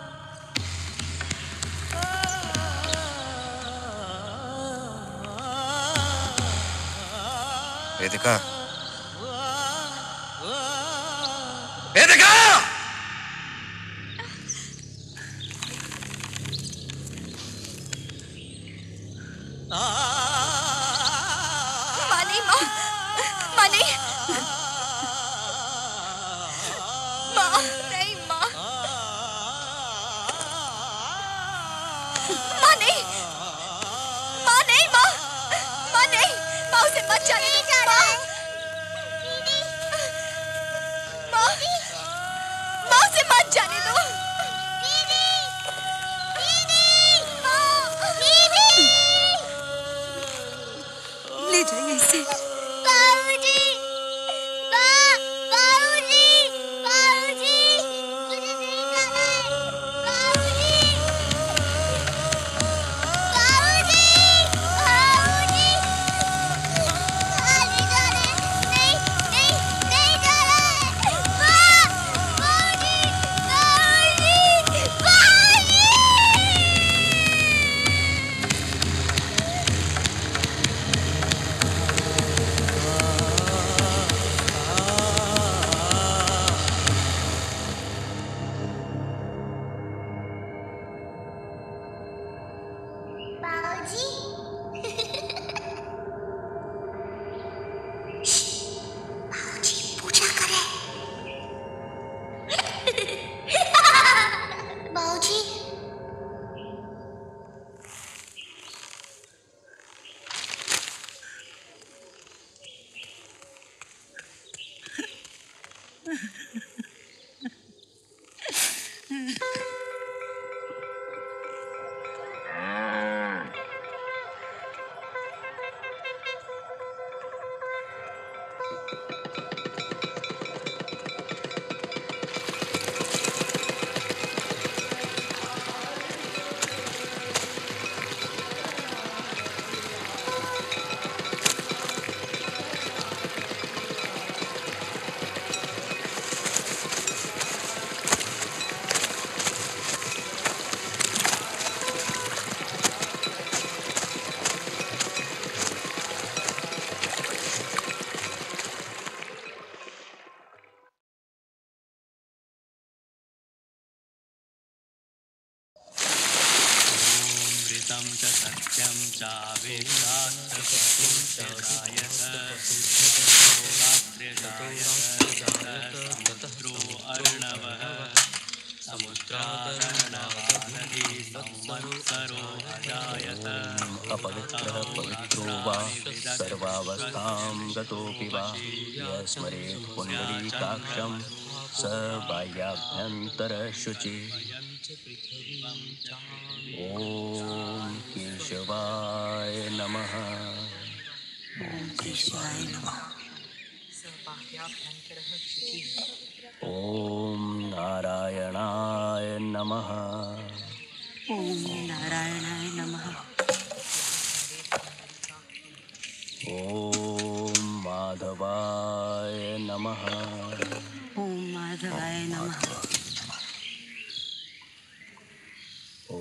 वेदिका, वेदिका! माँ नहीं, माँ, माँ नहीं, माँ नहीं, माँ, माँ नहीं, माँ नहीं, माँ, माँ नहीं, माँ उसे मत जाने दो। माँ, माँ उसे मत जाने दो। ले जाइए इसे। बाबूजी, बाबूजी, बाबूजी, मुझे नहीं जाना है। बाबूजी, बाबूजी, बाबूजी, नहीं जाना है। नहीं, नहीं, नहीं जाना है। अमृतम च सत्यम चावेदात्मसमुद्रो अर्णवः अपवित्रः पवित्रो वा सर्वावस्थां गतोऽपि वा यस्मरेत् पुण्डरीकाक्षं स बाह्याभ्यन्तरशुचि। ॐ केशवाय नमः। ॐ केशवाय नमः। ॐ नारायणाय नमः। ॐ नारायणाय नमः। ॐ माधवाय नमः। ॐ माधवाय नमः। ॐ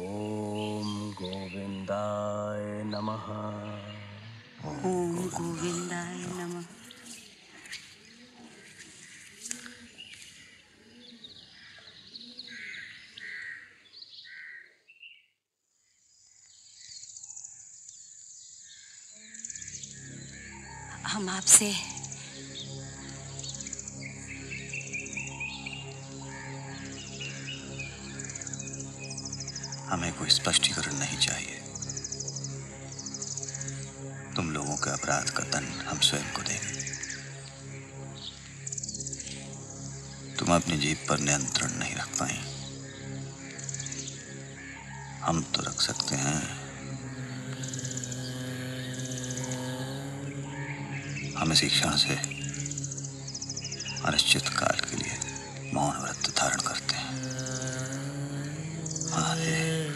गोविन्दाय नमः। ॐ गोविन्दाय नमः। हम आपसे हमें कोई स्पष्टीकरण नहीं चाहिए। तुम लोगों के अपराध का दंड हम स्वयं को देंगे। तुम अपनी जीभ पर नियंत्रण नहीं रख पाए, हम तो रख सकते हैं। हम इसी क्षण से अनिश्चित काल के लिए मौन व्रत धारण करते हैं। हमारे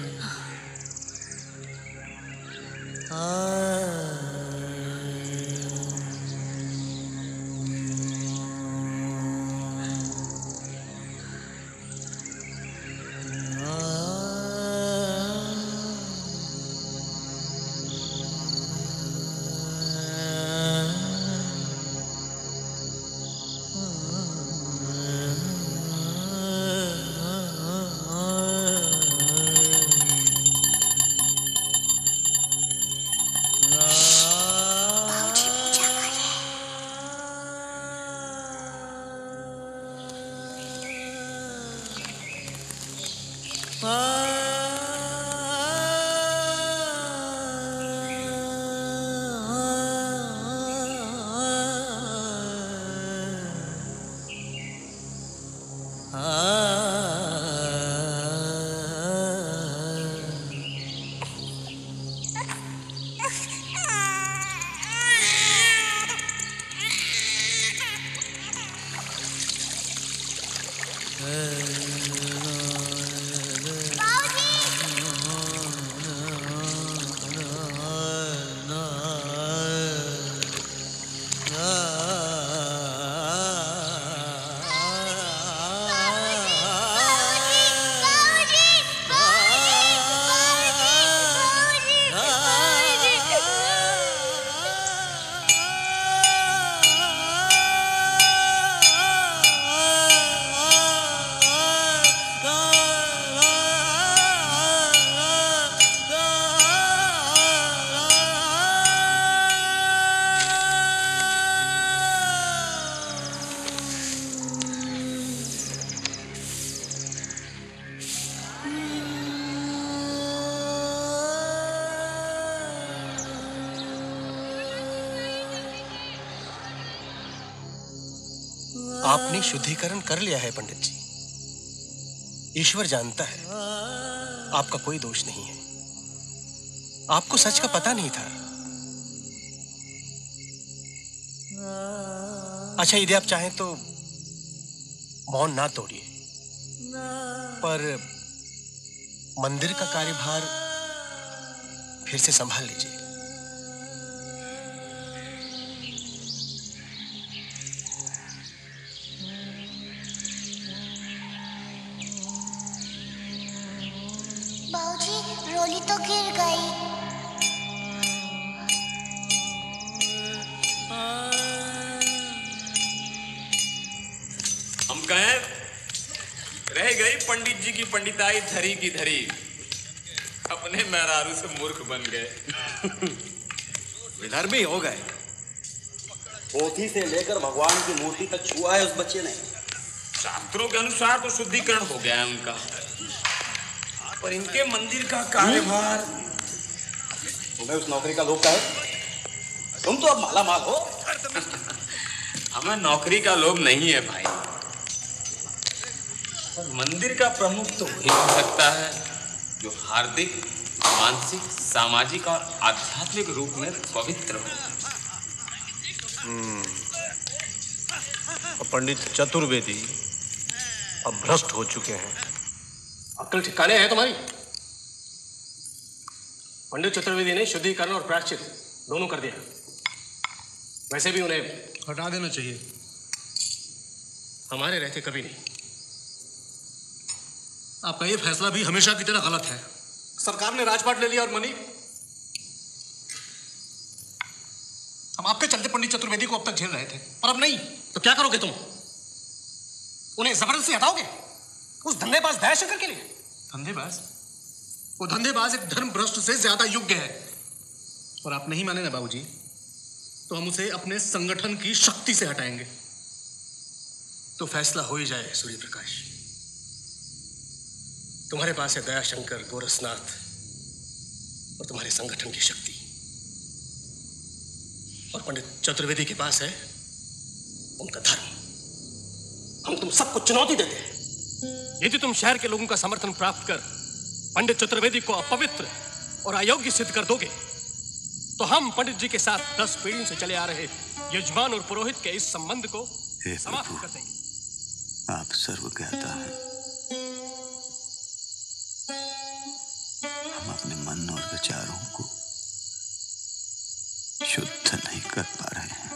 आपने शुद्धिकरण कर लिया है पंडित जी। ईश्वर जानता है आपका कोई दोष नहीं है। आपको सच का पता नहीं था। अच्छा, यदि आप चाहें तो मौन ना तोड़िए, पर मंदिर का कार्यभार फिर से संभाल लीजिए। बाबूजी, रोली तो गिर गई। हम कहें रह गई पंडित जी की पंडिताई धरी की धरी। अपने मेहरारू से मूर्ख बन गए। विधर्मी हो गए। पोथी से लेकर भगवान की मूर्ति तक छुआ है उस बच्चे ने। शास्त्रों के अनुसार तो शुद्धिकरण हो गया है उनका, पर इनके मंदिर का कार्यभार। तुम्हें उस नौकरी का लोभ का है? तुम तो अब माला माल हो। हमें नौकरी का लोभ नहीं है भाई, पर मंदिर का प्रमुख तो वही हो सकता है जो हार्दिक, मानसिक, सामाजिक और आध्यात्मिक रूप में पवित्र हो। पंडित चतुर्वेदी अब भ्रष्ट हो चुके हैं। अक्ल ठिकाने हैं तुम्हारी? पंडित चतुर्वेदी ने शुद्धिकरण और प्रायश्चित दोनों कर दिया। वैसे भी उन्हें हटा देना चाहिए। हमारे रहते कभी नहीं। आपका ये फैसला भी हमेशा की तरह गलत है। सरकार ने राजपाट ले लिया और मनी। हम आपके चलते पंडित चतुर्वेदी को अब तक झेल रहे थे, पर अब नहीं। तो क्या करोगे तुम? उन्हें जबरदस्ती हटाओगे उस धंधेबाज दयाशंकर के लिए? धंधेबाज? वो धंधेबाज एक धर्म भ्रष्ट से ज्यादा योग्य है। और आप नहीं माने ना बाबूजी, तो हम उसे अपने संगठन की शक्ति से हटाएंगे। तो फैसला हो ही जाए सूर्य प्रकाश। तुम्हारे पास है दयाशंकर, गोरसनाथ और तुम्हारे संगठन की शक्ति, और पंडित चतुर्वेदी के पास है उनका धर्म। हम तुम सबको चुनौती देते हैं, यदि तुम शहर के लोगों का समर्थन प्राप्त कर पंडित चतुर्वेदी को अपवित्र और अयोग्य सिद्ध कर दोगे, तो हम पंडित जी के साथ 10 पीढ़ियों से चले आ रहे यजमान और पुरोहित के इस संबंध को समाप्त कर देंगे। आप सर्वज्ञाता हैं। हम अपने मन और विचारों को शुद्ध नहीं कर पा रहे हैं।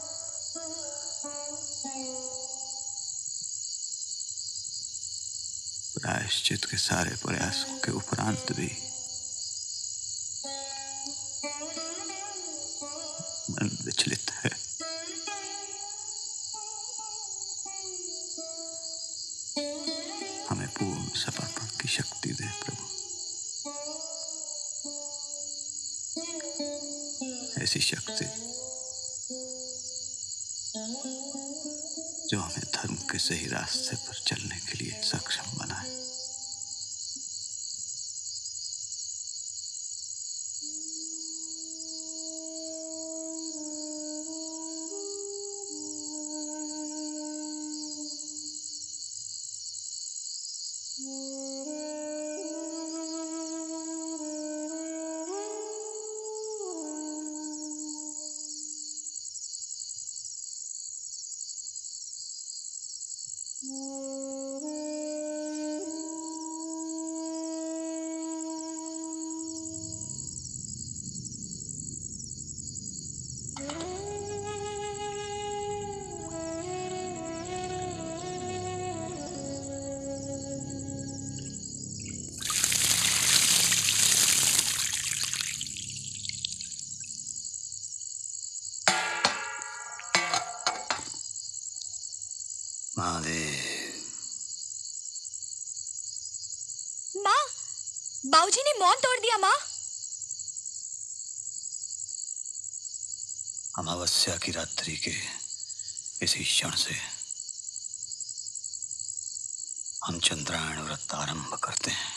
प्रायश्चित के सारे प्रयासों के उपरांत भी मन विचलित है। हमें पूर्ण समर्पण की शक्ति दे प्रभु। ऐसी शक्ति जो हमें धर्म के सही रास्ते पर चलने के लिए सक्षम बनाए। माँ, बाबूजी ने मौन तोड़ दिया। माँ, अमावस्या की रात्रि के इसी क्षण से हम चंद्रायण व्रत आरंभ करते हैं।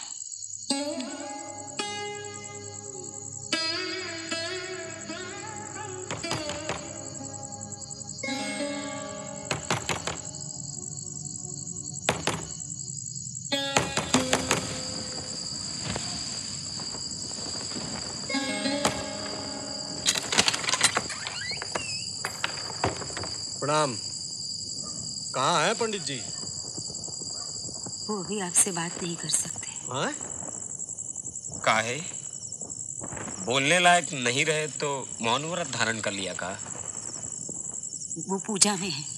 प्रणाम। कहाँ है पंडित जी? वो भी आपसे बात नहीं कर सकते। हाँ? काहे? बोलने लायक नहीं रहे तो मौन व्रत धारण कर लिया का? वो पूजा में है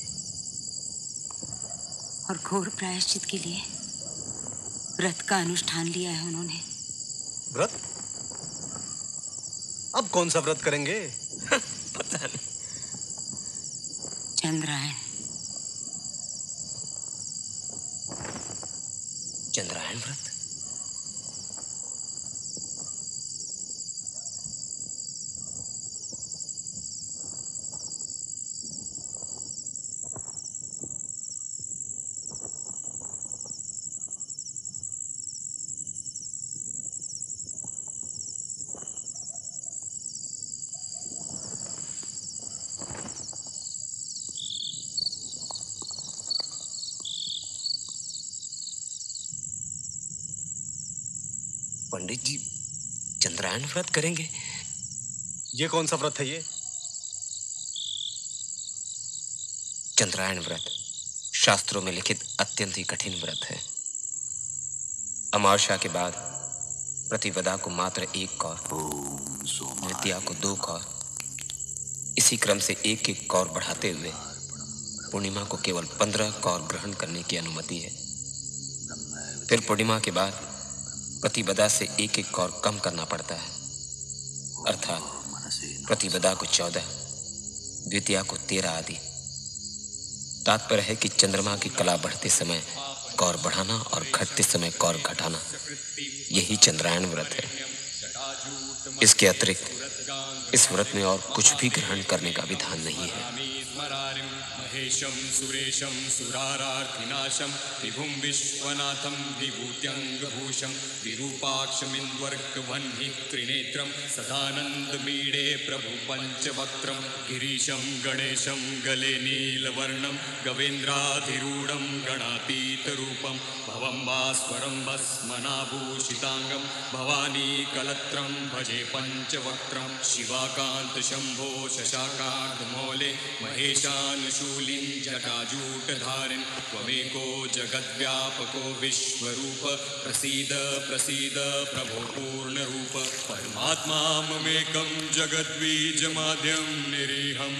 और घोर प्रायश्चित के लिए व्रत का अनुष्ठान लिया है उन्होंने। व्रत? अब कौन सा व्रत करेंगे? पता नहीं। चंद्रायण। चंद्रायण व्रत? पंडित जी चंद्रायण व्रत करेंगे। ये कौन सा व्रत है ये? चंद्रायण व्रत शास्त्रों में लिखित अत्यंत ही कठिन व्रत है। अमावस्या के बाद प्रतिपदा को मात्र 1 कौर, द्वितीया को 2 कौर, इसी क्रम से 1-1 कौर बढ़ाते हुए पूर्णिमा को केवल 15 कौर ग्रहण करने की अनुमति है। फिर पूर्णिमा के बाद प्रतिपदा से 1-1 कौर कम करना पड़ता है, अर्थात प्रतिपदा को 14, द्वितीया को 13 आदि। तात्पर्य है कि चंद्रमा की कला बढ़ते समय कौर बढ़ाना और घटते समय कौर घटाना, यही चंद्रायण व्रत है। इसके अतिरिक्त इस व्रत में और कुछ भी ग्रहण करने का विधान नहीं है। महेशं सुरेशं सुरारार्थिनाशं विभुं विश्वनाथं विभूत्यङ्गभूषं विरूपाक्षमिन्द्वर्गवह्नि त्रिनेत्रं सदानन्दमीडे प्रभु पञ्चवक्त्रं गिरीशं गणेशं गले नीलवर्णं गवेन्द्राधिरूढं गणातीतरूपं भवं भास्वरं भस्मनाभूषिताङ्गं भवानी कलत्रं भजे पञ्चवक्त्रं शिवाकान्तशम्भो शशाकार्धमौले महेशानशूलिं जटाजूटधारिन् त्वमेको जगद्व्यापको विश्वरूप प्रसीद प्रसीद प्रभो पूर्णरूप परमात्मा ममेकं जगद्बीजमाद्यं निरीहं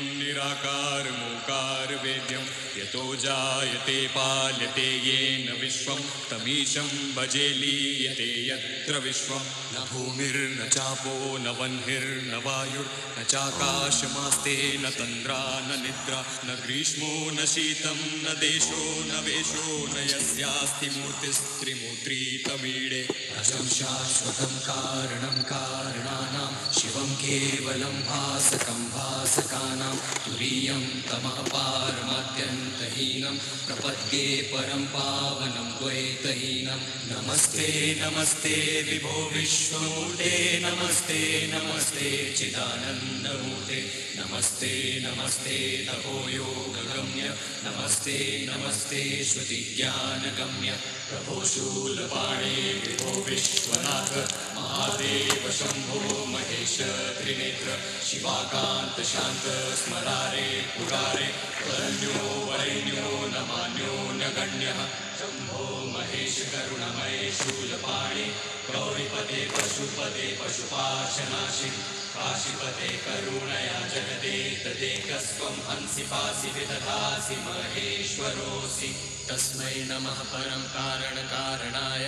निराकारमोकार वेद्यं यतो जायते पाल्यते येन विश्वं तमीशं भजे लीयते यत्र विश्वं न भूमिर्न चापो न वह्निर्न वायुर्न चाकाशमास्ते न तन्द्रा न निद्रा न ग्रीष्मो न शीतं न देशो न वेशो न यस्यास्ति मूर्तिस्त्रिमूर्ति तमीडे अजं शाश्वतं कारणं कारणानां शिवं केवलं भासकं भासकानां तुरीयं तमः पारमात्यन्तहीनं प्रपद्ये परं पावनं द्वैतहीनं नमस्ते नमस्ते विभो विश्वमूर्ते नमस्ते नमस्ते चिदानन्दमूर्ते नमस्ते नमस्ते तपो योगगम्य नमस्ते नमस्ते श्रुतिज्ञानगम्य प्रभो शूलपाणे विभो विश्वनाथ महादेव शम्भो महेश त्रिनेत्र शिवाकान्त शान्त स्मरारे पुरारे वरण्यो वरेण्यो न मान्यो न गण्यः शम्भो महेश करुणमय शूलपाणे गौरीपते पशुपते पशुपाशनाशि काशीपते करुणया जगदेतदेकस्त्वं हंसि पासि विदधासि महेश्वरोऽसि तस्मै नमः परं कारणकारणाय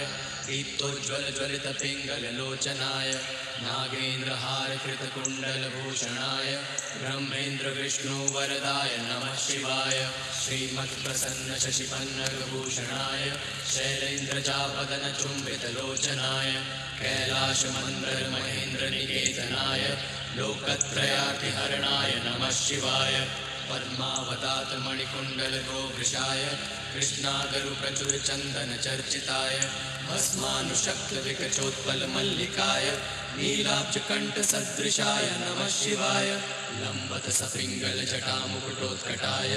दीप्तोज्ज्वलज्वलितपिङ्गललोचनाय नागेन्द्रहारकृतकुण्डलभूषणाय ब्रह्मेन्द्रविष्णुवरदाय नमः शिवाय श्रीमत्प्रसन्नशशिपन्नगभूषणाय शैलेन्द्रजापदनचुम्बितलोचनाय कैलाशमन्दरमहेन्द्रनिकेतनाय लोकत्रयार्तिहरणाय नमः शिवाय पद्मावतातमणिकुण्डलगोवृषाय कृष्णागरुप्रचुरचन्दनचर्चिताय भस्मानुशक्तविकचोत्पलमल्लिकाय नीलाब्जकण्ठसदृशाय नमः शिवाय लम्बतसपिङ्गलजटामुकुटोत्कटाय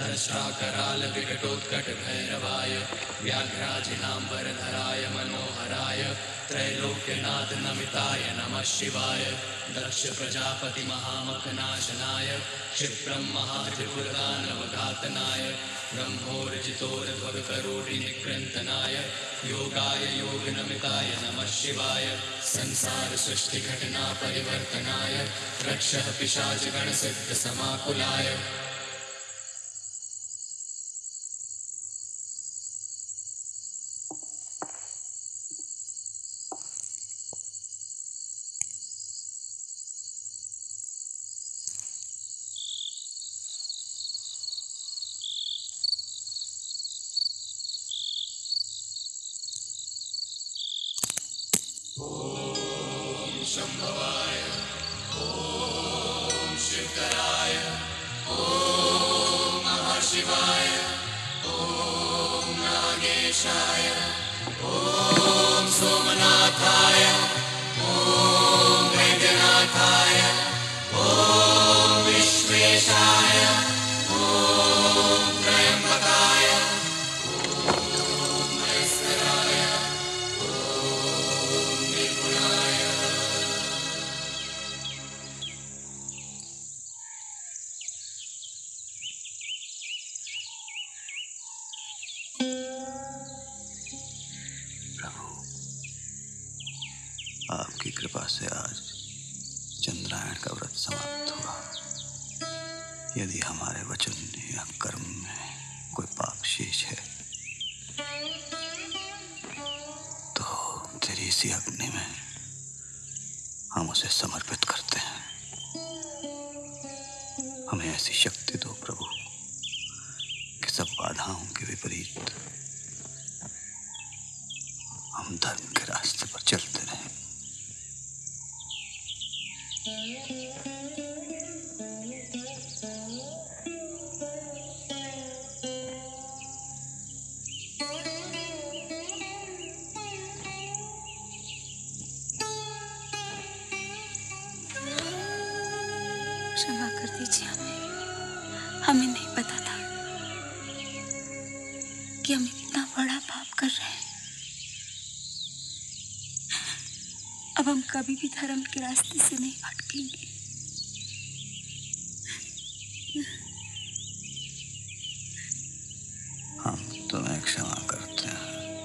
दंष्ट्राकरालविकटोत्कटभैरवाय व्याघ्राजिनाम्बरधराय मनोहराय त्रैलोक्यनाथ नमिताय नमः शिवाय दक्ष प्रजापति महामखनाशनाय क्षिप्रं महात्रिपुरदानवघातनाय ब्रह्मोर्जितोर्ध्वगकरोटिनिकृन्तनाय योगाय योगनमिताय नमः शिवाय संसार सृष्टि घटना परिवर्तनाय रक्षः पिशाचगणसिद्धसमाकुलाय शंभवाय ओम शिवकराय ओम महाशिवाय ओम नागेशाय ओम सोमनाथाय ओम वैद्यनाथाय ओम विश्वेशाय ओम त्र्यंबकाय ओम महेश्वराय ओम आपकी कृपा से आज चंद्रायण का व्रत समाप्त हुआ। यदि हमारे वचन या कर्म में कोई पाप शेष है तो तेरी इसी अग्नि में हम उसे समर्पित करते हैं। हमें ऐसी शक्ति दो प्रभु कि सब बाधाओं के विपरीत हम धर्म के रास्ते पर चलते रहें। क्षमा कर दीजिए हमें नहीं पता था कि हम इतना बड़ा पाप कर रहे हैं। अब हम कभी भी धर्म के रास्ते से नहीं भटकेंगे। हम तुम्हें क्षमा करते हैं।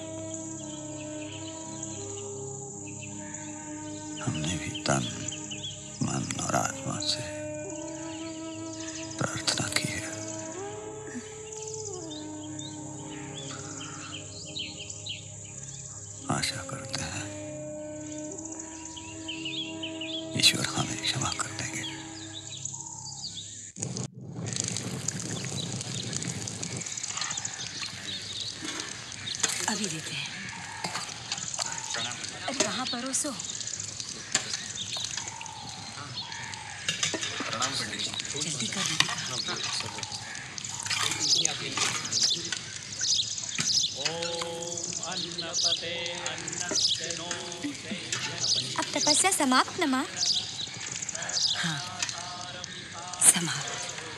हमने भी तन, मन और आत्मा से प्रार्थना की है। आशा करते हैं ईश्वर हमें क्षमा कर देंगे। अभी देते हैं। अरे वहां परोसो। प्रणाम पंडित जी। जल्दी कर दीदी। अब तपस्या समाप्त न माँ? हाँ, समाप्त।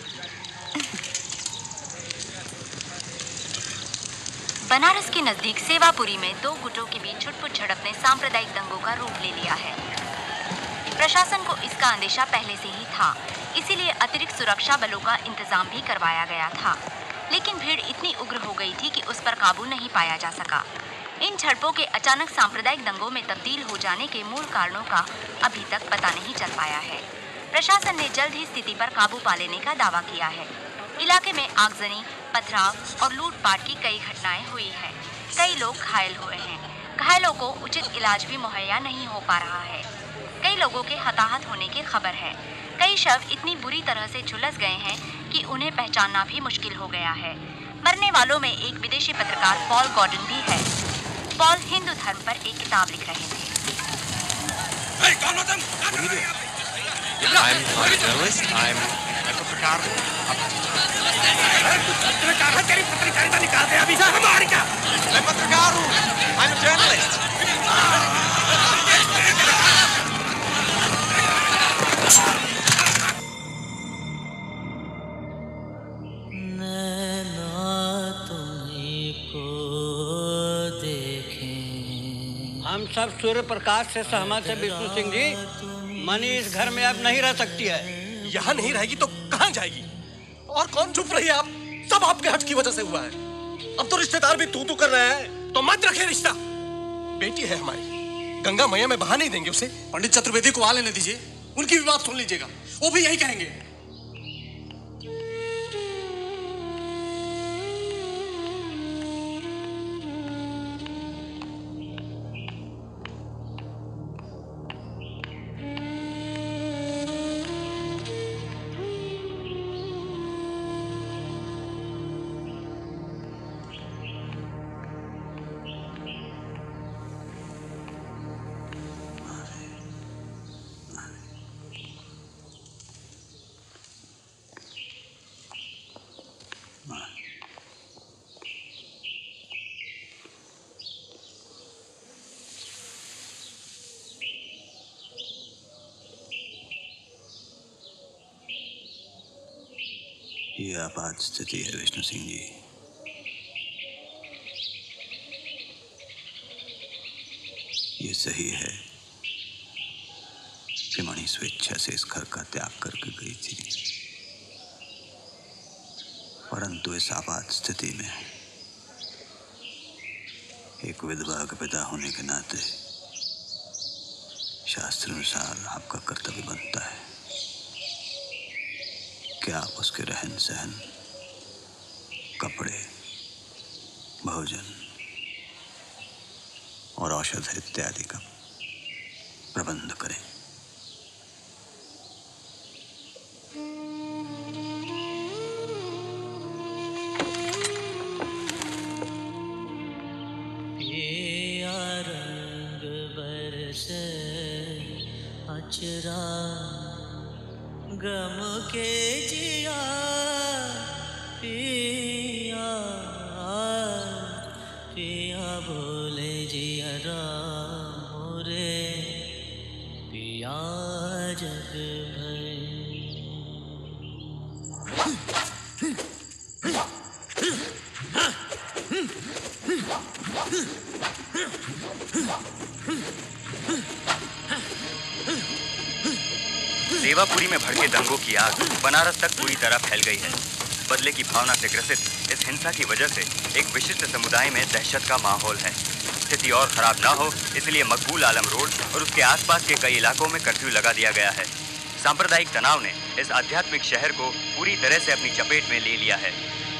बनारस के नजदीक सेवापुरी में दो गुटों के बीच छुटपुट झड़प ने सांप्रदायिक दंगों का रूप ले लिया है। प्रशासन को इसका अंदेशा पहले से ही था, इसीलिए अतिरिक्त सुरक्षा बलों का इंतजाम भी करवाया गया था। लेकिन भीड़ इतनी उग्र हो गई थी कि उस पर काबू नहीं पाया जा सका। इन झड़पों के अचानक सांप्रदायिक दंगों में तब्दील हो जाने के मूल कारणों का अभी तक पता नहीं चल पाया है। प्रशासन ने जल्द ही स्थिति पर काबू पा लेने का दावा किया है। इलाके में आगजनी, पथराव और लूटपाट की कई घटनाएं हुई हैं। कई लोग घायल हुए हैं। घायलों को उचित इलाज भी मुहैया नहीं हो पा रहा है। कई लोगों के हताहत होने की खबर है। कई शव इतनी बुरी तरह से झुलस गए हैं कि उन्हें पहचानना भी मुश्किल हो गया है। मरने वालों में एक विदेशी पत्रकार पॉल गॉर्डन भी है। पॉल हिंदू धर्म पर एक किताब लिख रहे थे। I'm not a journalist. I'm a पत्रकार हूँ। पत्रकार है, तेरी पत्रकारिता निकाल दे अभी। हमारी क्या? मैं पत्रकार हूँ। I'm a journalist. हम सब सूर्य प्रकाश से सहमत है विष्णु सिंह जी। मनी इस घर में अब नहीं रह सकती है। यहाँ नहीं रहेगी तो कहाँ जाएगी? और कौन चुप रही है आप? सब आपके हट की वजह से हुआ है। अब तो रिश्तेदार भी तू कर रहे हैं, तो मत रखे रिश्ता। बेटी है हमारी, गंगा मैया में बहा नहीं देंगे उसे। पंडित चतुर्वेदी को आ लेने दीजिए, उनकी भी बात सुन लीजिएगा, वो भी यही कहेंगे। ये आपात स्थिति है विष्णु सिंह जी। ये सही है कि मणि स्वेच्छा से इस घर का त्याग करके गई थी, परंतु इस आपात स्थिति में एक विधवा के पिता होने के नाते शास्त्रानुसार आपका कर्तव्य बनता है कि आप उसके रहन सहन, कपड़े, भोजन और औषध इत्यादि का प्रबंध करें। अचरा गम के जिया पिया पिया बोले जिया मोरे पिया जग सेवापुरी में भड़के दंगों की आग बनारस तक पूरी तरह फैल गई है। बदले की भावना से ग्रसित इस हिंसा की वजह से एक विशिष्ट समुदाय में दहशत का माहौल है। स्थिति और खराब ना हो इसलिए मकबूल आलम रोड और उसके आसपास के कई इलाकों में कर्फ्यू लगा दिया गया है। सांप्रदायिक तनाव ने इस आध्यात्मिक शहर को पूरी तरह से अपनी चपेट में ले लिया है।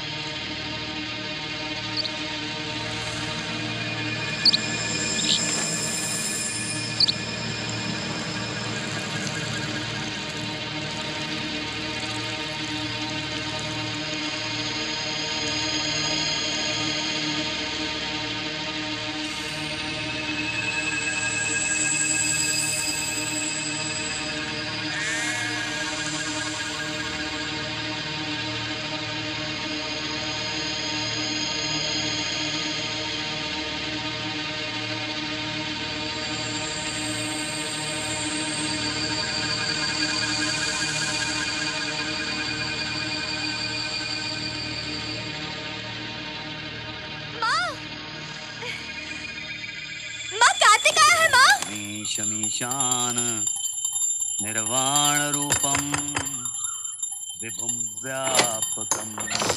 शमीशान निर्वाण रूपम विभुम व्यापकम।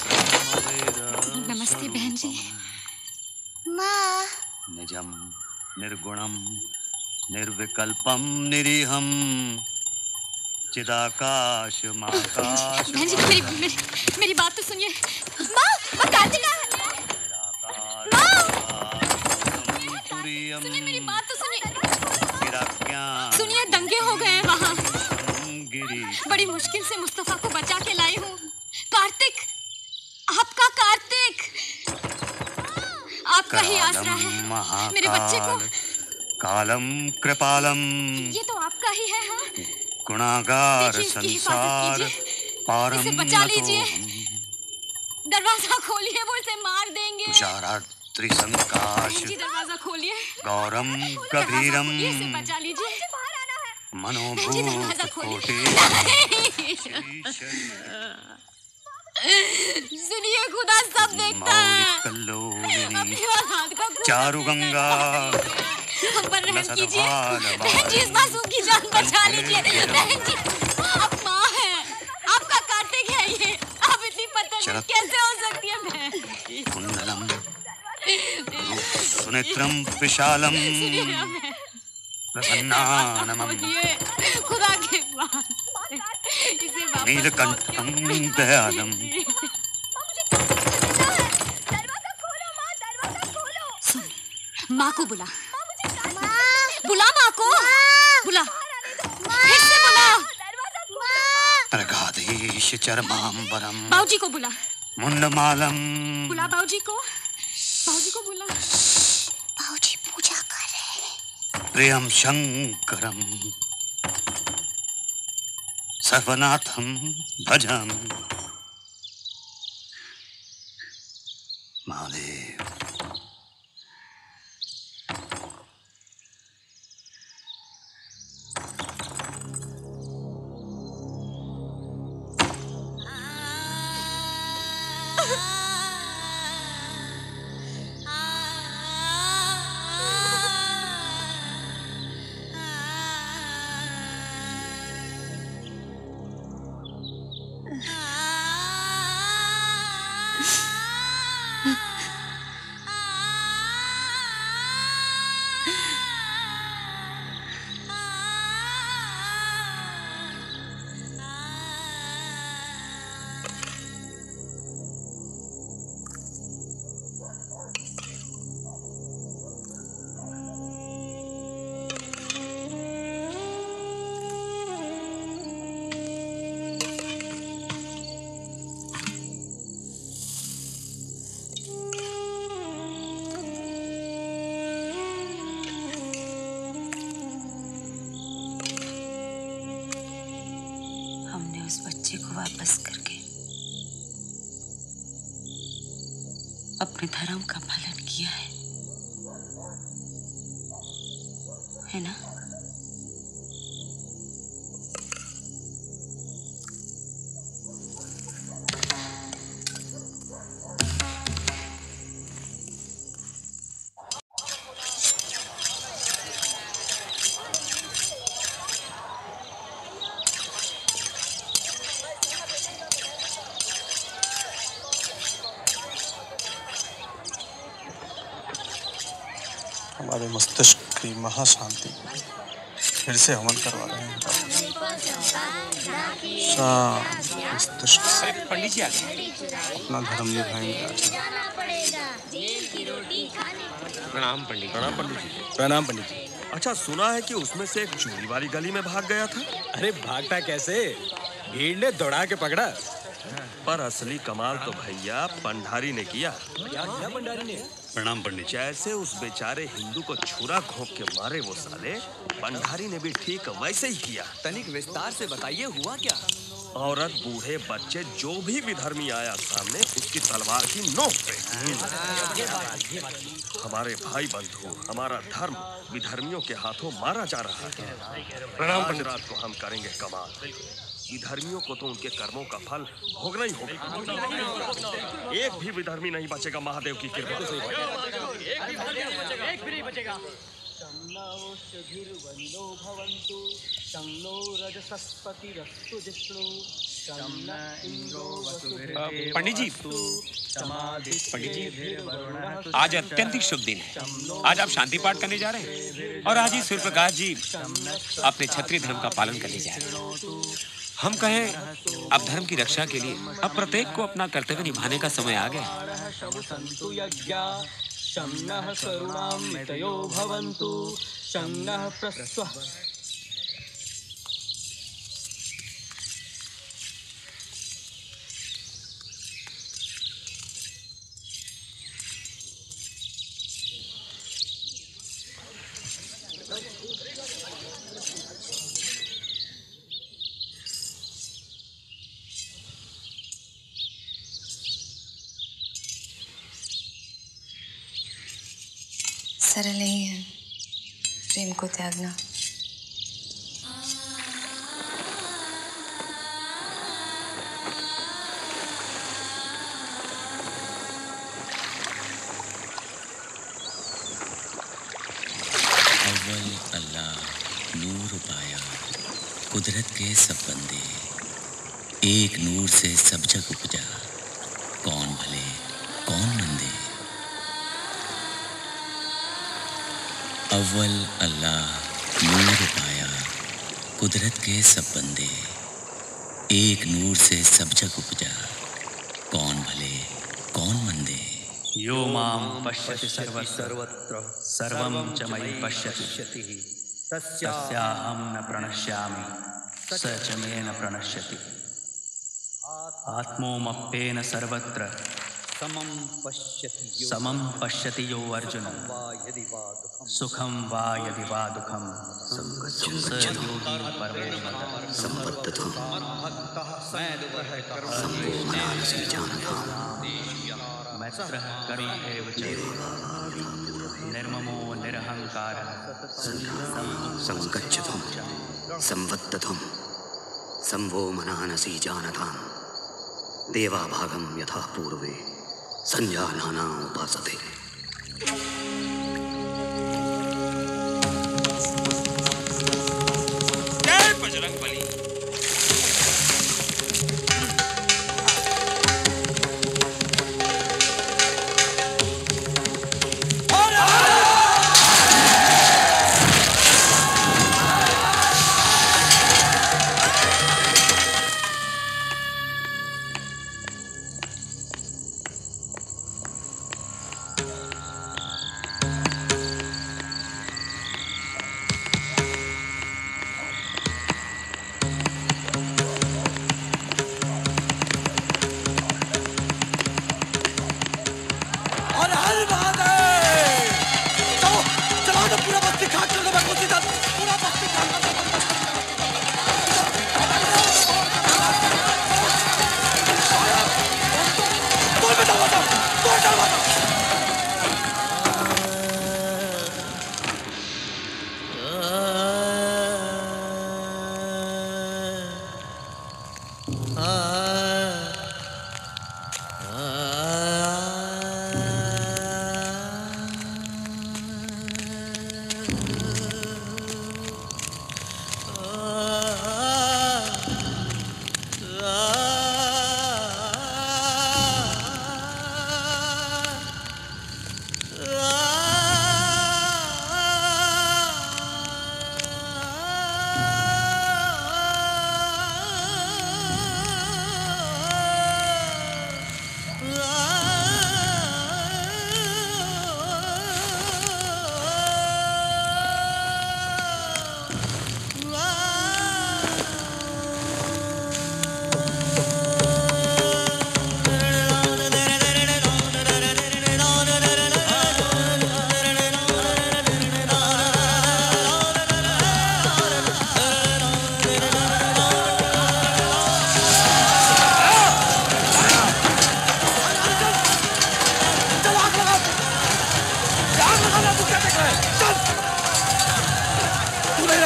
नमस्ते बहन जी। माँ। निजम निर्गुणम निर्विकल्पम निरीहम चिदाकाश माकाश। बहन जी मेरी बात तो सुनिए। माँ कार्तिका है। सुनिए मेरी बात तो सुनिए। सुनिए दंगे हो गए हैं वहाँ। बड़ी मुश्किल से मुस्तफा को बचा के लाई हूँ। कार्तिक, आपका कार्तिक, आपका ही आसरा है मेरे बच्चे को। कालम कृपालम ये तो आपका ही है। हाँ गुणागार संसार पारम। इसे बचा लीजिए। दरवाजा खोलिए, वो इसे मार देंगे। त्रिसंकाश दरवाजा खोलिए। गौरम गभीरम इसे बचा लीजिए। मनोभूत कोटि। सुनिए खुदा सब देखता है। चारु गंगा हम पर रहम कीजिए। बहन जी इस मासूम की जान बचा लीजिए। बहन जी आप माँ हैं, आपका कार्तिक है ये। आप इतनी पतन कैसे हो सकती है बहन? कुंडलम सुनेत्रम विशालम प्रसन्नानमम खुदा के पास इसे वापस नीलकंठम दयालम। सुन, माँ को बुला। बुला माँ को। बुला, फिर से बुला। प्रगाधीश चरमांबरम। बाबूजी को बुला। मुंडमालम। बुला बाबूजी को। बाबूजी को बुला। बाबूजी पूजा कर रहे हैं। प्रियम शंकरम सर्वनाथम भजम। महादेव अपने धर्म का पालन किया है ना? हमारे मस्तिष्क की महाशांति फिर से हवन करवा रहे हैं। मस्तिष्क से पंडित जी आ गए। अपना धर्म निभाएंगे। प्रणाम पंडित। प्रणाम पंडित जी। प्रणाम पंडित जी। अच्छा, सुना है कि उसमें से एक चोरी वाली गली में भाग गया था। अरे भागता कैसे, भीड़ ने दौड़ा के पकड़ा। पर असली कमाल तो भैया पंडारी ने किया। क्या पंडारी ने? प्रणाम पंडित। जैसे उस बेचारे हिंदू को छुरा घोंप के मारे वो साले, पंडारी ने भी ठीक वैसे ही किया। तनिक विस्तार से बताइए, हुआ क्या? औरत, बूढ़े, बच्चे, जो भी विधर्मी आया सामने, उसकी तलवार की नोक पे। हमारे भाई बंधु, हमारा धर्म विधर्मियों के हाथों मारा जा रहा है। प्रणाम आज रात को हम करेंगे कमाल। विधर्मियों को तो उनके कर्मों का फल भोगना ही होगा। एक भी विधर्मी नहीं बचेगा, महादेव की कृपा से। एक भी नहीं बचेगा। पंडित जी, आज अत्यंत शुभ दिन है। आज आप शांति पाठ करने जा रहे हैं और आज ही सूर्य प्रकाश जी अपने क्षत्रिय धर्म का पालन करने जा रहे हैं। हम कहें अब धर्म की रक्षा के लिए अब प्रत्येक को अपना कर्तव्य निभाने का समय आ गया। सरल नहीं है प्रेम को त्यागना। अव्वल अल्लाह नूर पाया, कुदरत के सब बंदे, एक नूर से सब जग उपजा, कौन भले कौन मंदे। अव्वल अल्लाह नूर पाया, कुदरत के सब बंदे, एक नूर से सब जग उपजा, कौन भले कौन मंदे। यो मां पश्यति सर्वत्र सर्वं च मयि पश्यति तस्याहं न प्रणश्यामि स च मे न प्रणश्यति। आत्मोमप्येन सर्वत्र समं पश्यति यो अर्जुन सुखं वा यदि वा दुःखं स योगी परमो संबद्धं मैत्रः करुण एव च निर्ममो निरहंकारः संगच्छतं संवद्धं संवो मनानसि जानतां देवाभागं यथा पूर्वे संजानाना उपासते। जय बजरंग बली।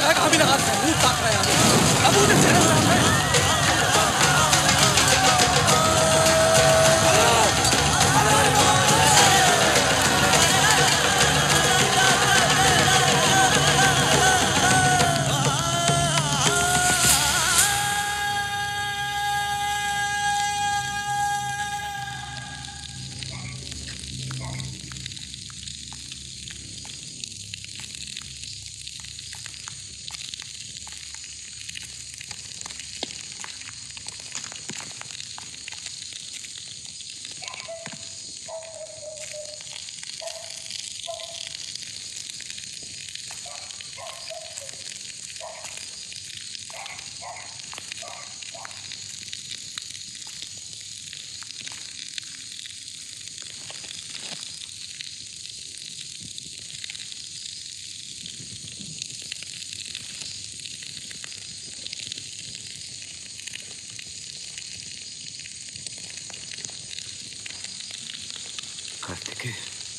है कहाँ भी लगा है, भूत ताक रहा है, अब उधर चला रहा है। कार्तिकेय,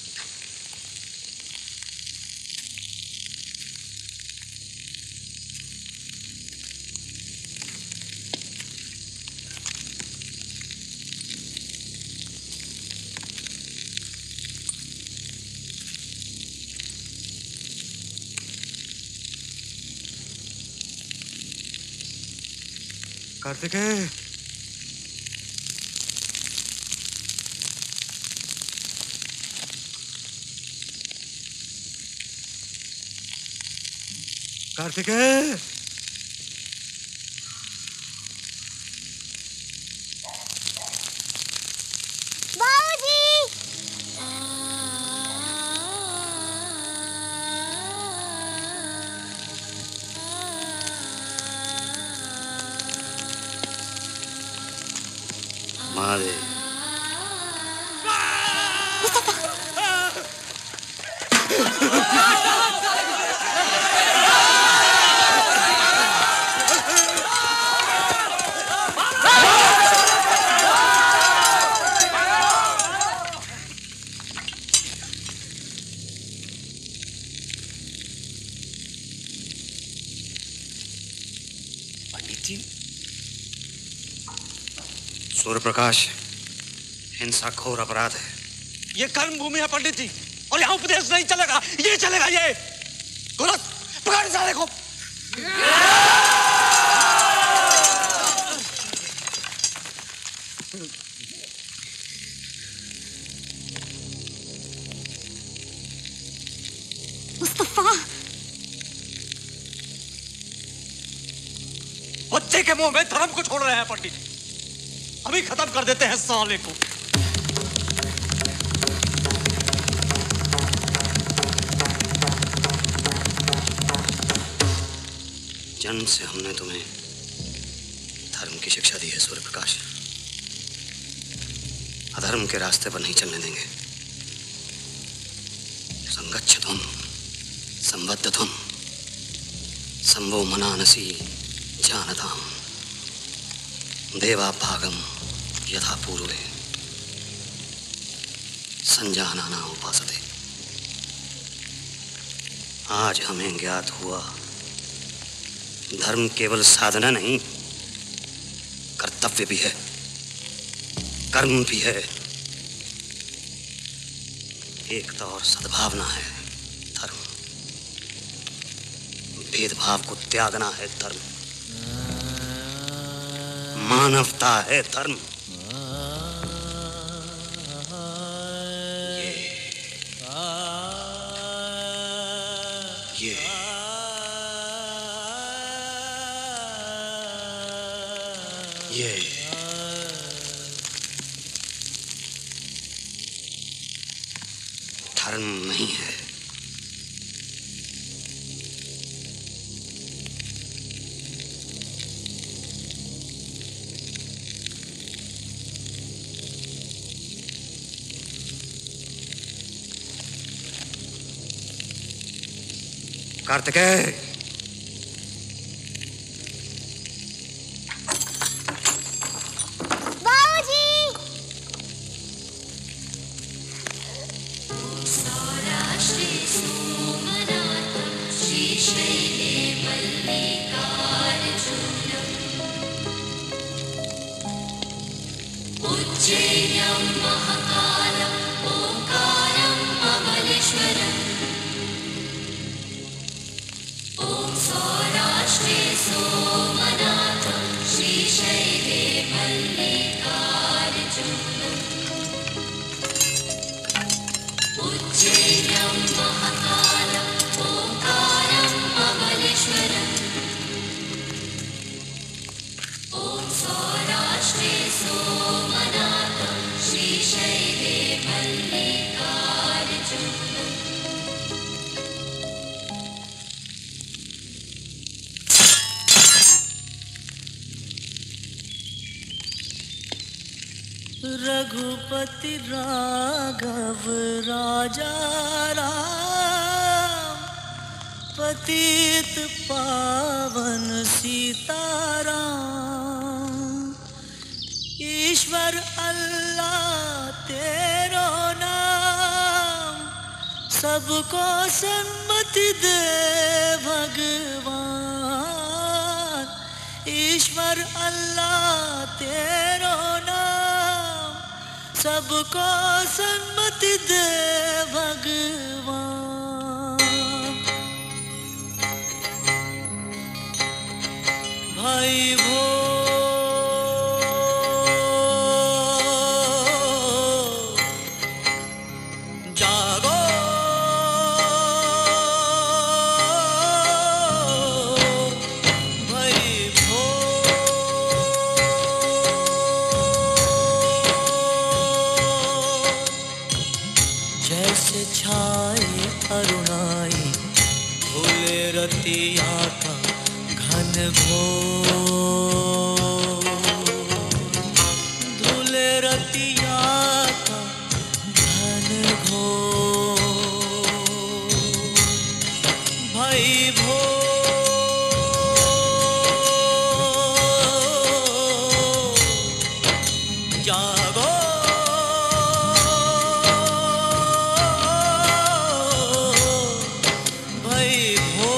कार्तिकेय, कार्तिकेय, बाबूजी। मारे पंडित जी, सूर्य प्रकाश, हिंसा घोर अपराध है। ये कर्म भूमि है पंडित जी, और यहाँ उपदेश नहीं चलेगा, ये चलेगा। ये गोरख, पकड़ साले को। मुस्तफा, बच्चे के मुंह में धर्म को छोड़ रहे हैं पंडित जी। अभी खत्म कर देते हैं साले को। जन्म से हमने तुम्हें धर्म की शिक्षा दी है सूर्य प्रकाश। अधर्म के रास्ते पर नहीं चलने देंगे। संगच्छतुम संबद्धतुम संभो मनानसी जानताम देवा भागम यथा पूर्वे संजानाना उपासते। आज हमें ज्ञात हुआ, धर्म केवल साधना नहीं, कर्तव्य भी है, कर्म भी है, एकता और सद्भावना है धर्म, भेदभाव को त्यागना है धर्म, मानवता है धर्म। ये धर्म नहीं है। कार्तिकेय, सौराष्ट्रे सोमनाथं श्रीशैले उज्जैन्यं महाकालम् ओंकारं अमलेश्वरम् ॐ सौराष्ट्रे सोमनाथं श्रीशैले मल्लिकार्जुनम् उज्जैन्यं महाकालम् ओंकारं अमलेश्वरम् ॐ सौराष्ट्रे सोमनाथं श्रीशैले मल्लिकार्जुनम् रघुपति राघव राजा राम पतित पावन सीताराम ईश्वर अल्लाह तेरो नाम सबको सन्मति दे भगवान ईश्वर अल्लाह तेरो नाम सबको सन्मति दे भगवान भाई भो जागो भाई भो जैसे छाए अरुणाई भूले रतिया का घन घोर धूले रतिया का घन घोर भाई भो जागो भाई भो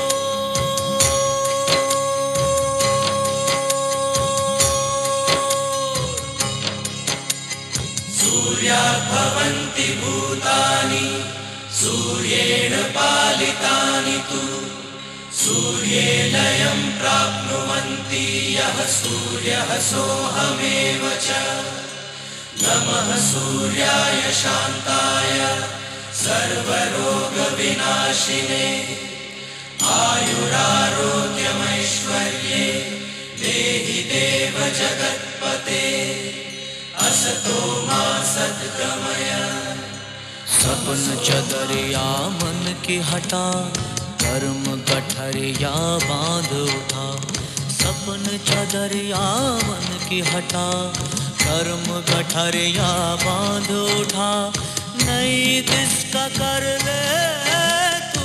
सूर्याभवन्ति भूतानि सूर्येण पालितानि तु सूर्ये लयं प्राप्नुवन्ति यः सूर्यः सोऽहमेव च नमः सूर्याय शान्ताय सर्वरोगविनाशिने आयुरारोग्यमैश्वर्ये देहि देव जगत्पते असतो मा सद्गमय सपन चदरिया मन की हटा कर्म गठरिया बांध उठा सपन चदरिया मन की हटा कर्म गठरिया बांध उठा नई दिशा कर ले तू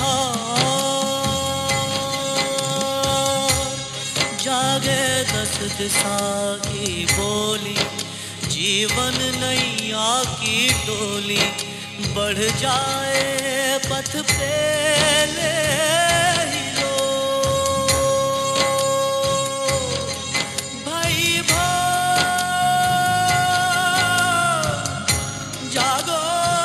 ठार जागे दस दिशा की बोली जीवन नैया की डोली बढ़ जाए पथ पे ले ही लो भाई भो जागो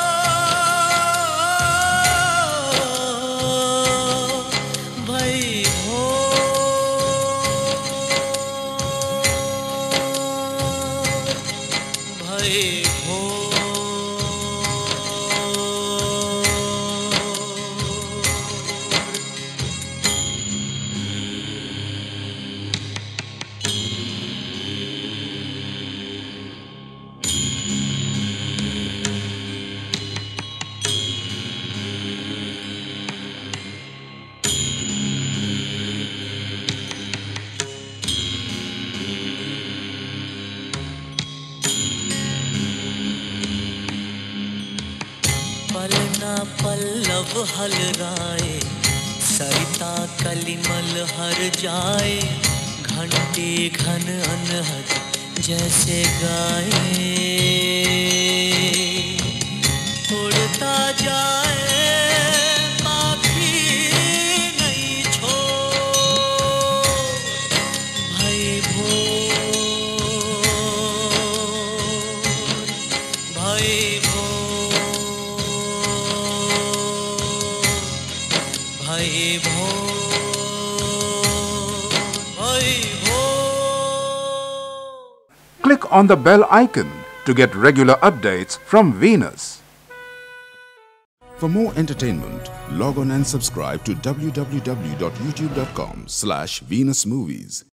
भाई भो भाई भो पलना पल्लव हलराए सरिता कलिमल हर जाए घंटी घन अनहद जैसे गाए उड़ता जाए पाखी नहीं छोड़ भाई भो भाई भो भाई भो। Click on the bell icon to get regular updates from Venus. For more entertainment, log on and subscribe to www.youtube.com/Venus Movies.